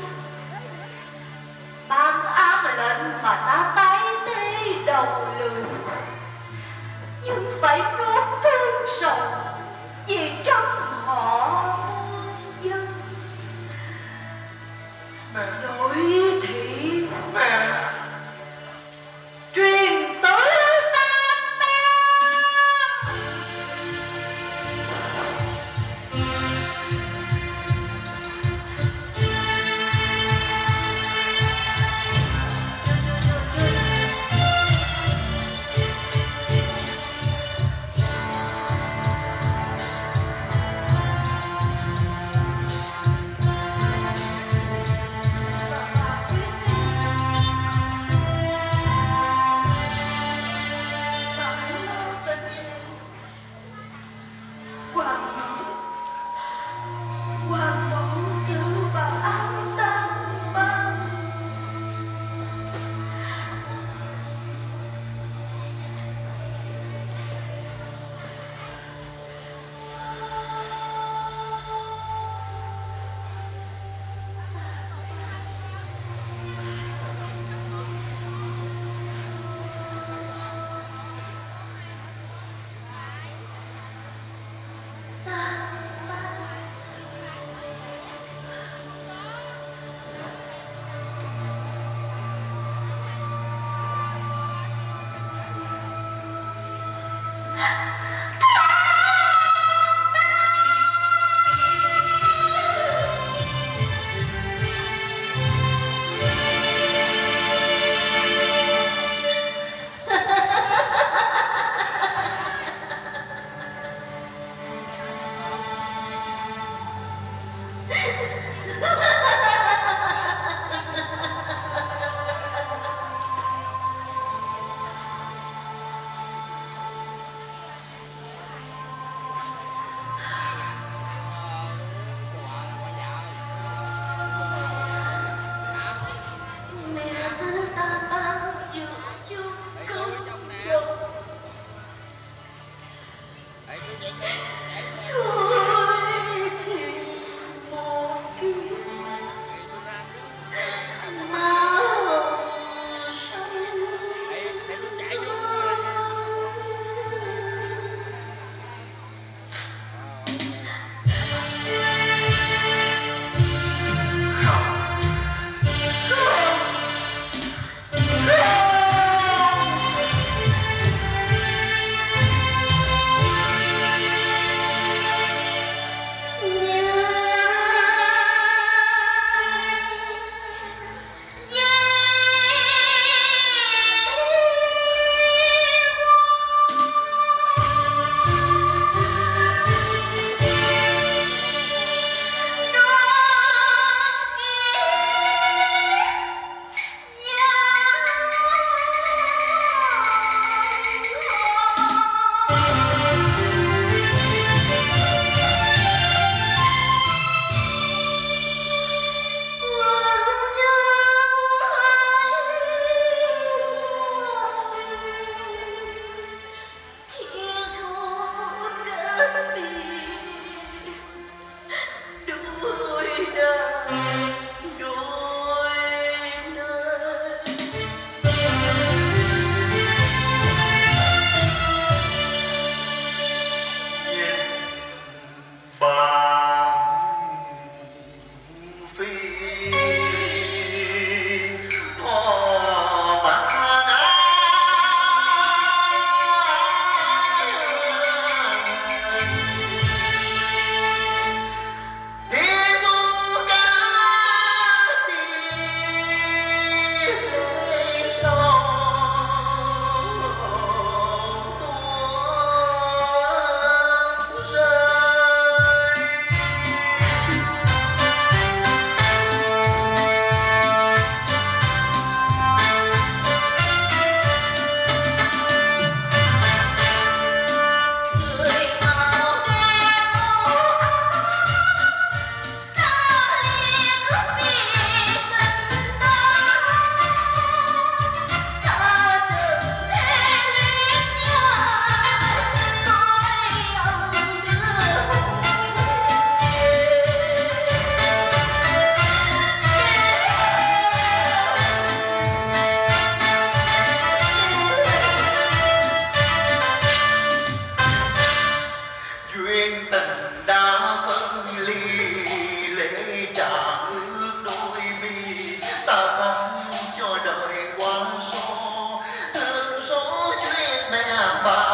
ban ám lệnh mà ta tái tê đầu lưỡi, nhưng phải nuốt thương sầu vì trong họ muôn dân. Mẹ, Nội thị mẹ, truyền tới Tam Bang. Hoàng mẫu giữ bà áo Tam Bang. Mẹ thứ Tam Bang giữ chung công đồng. Thôi thì một kiếp má hồng xanh.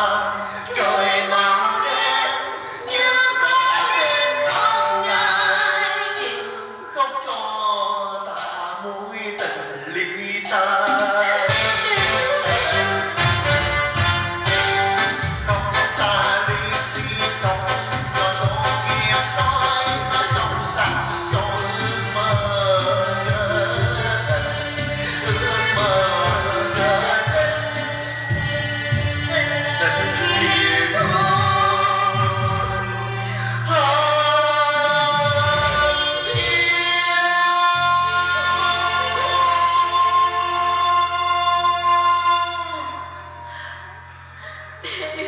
trời màu đen như có đêm không nhai không cho ta mối tình ly tan. Yêu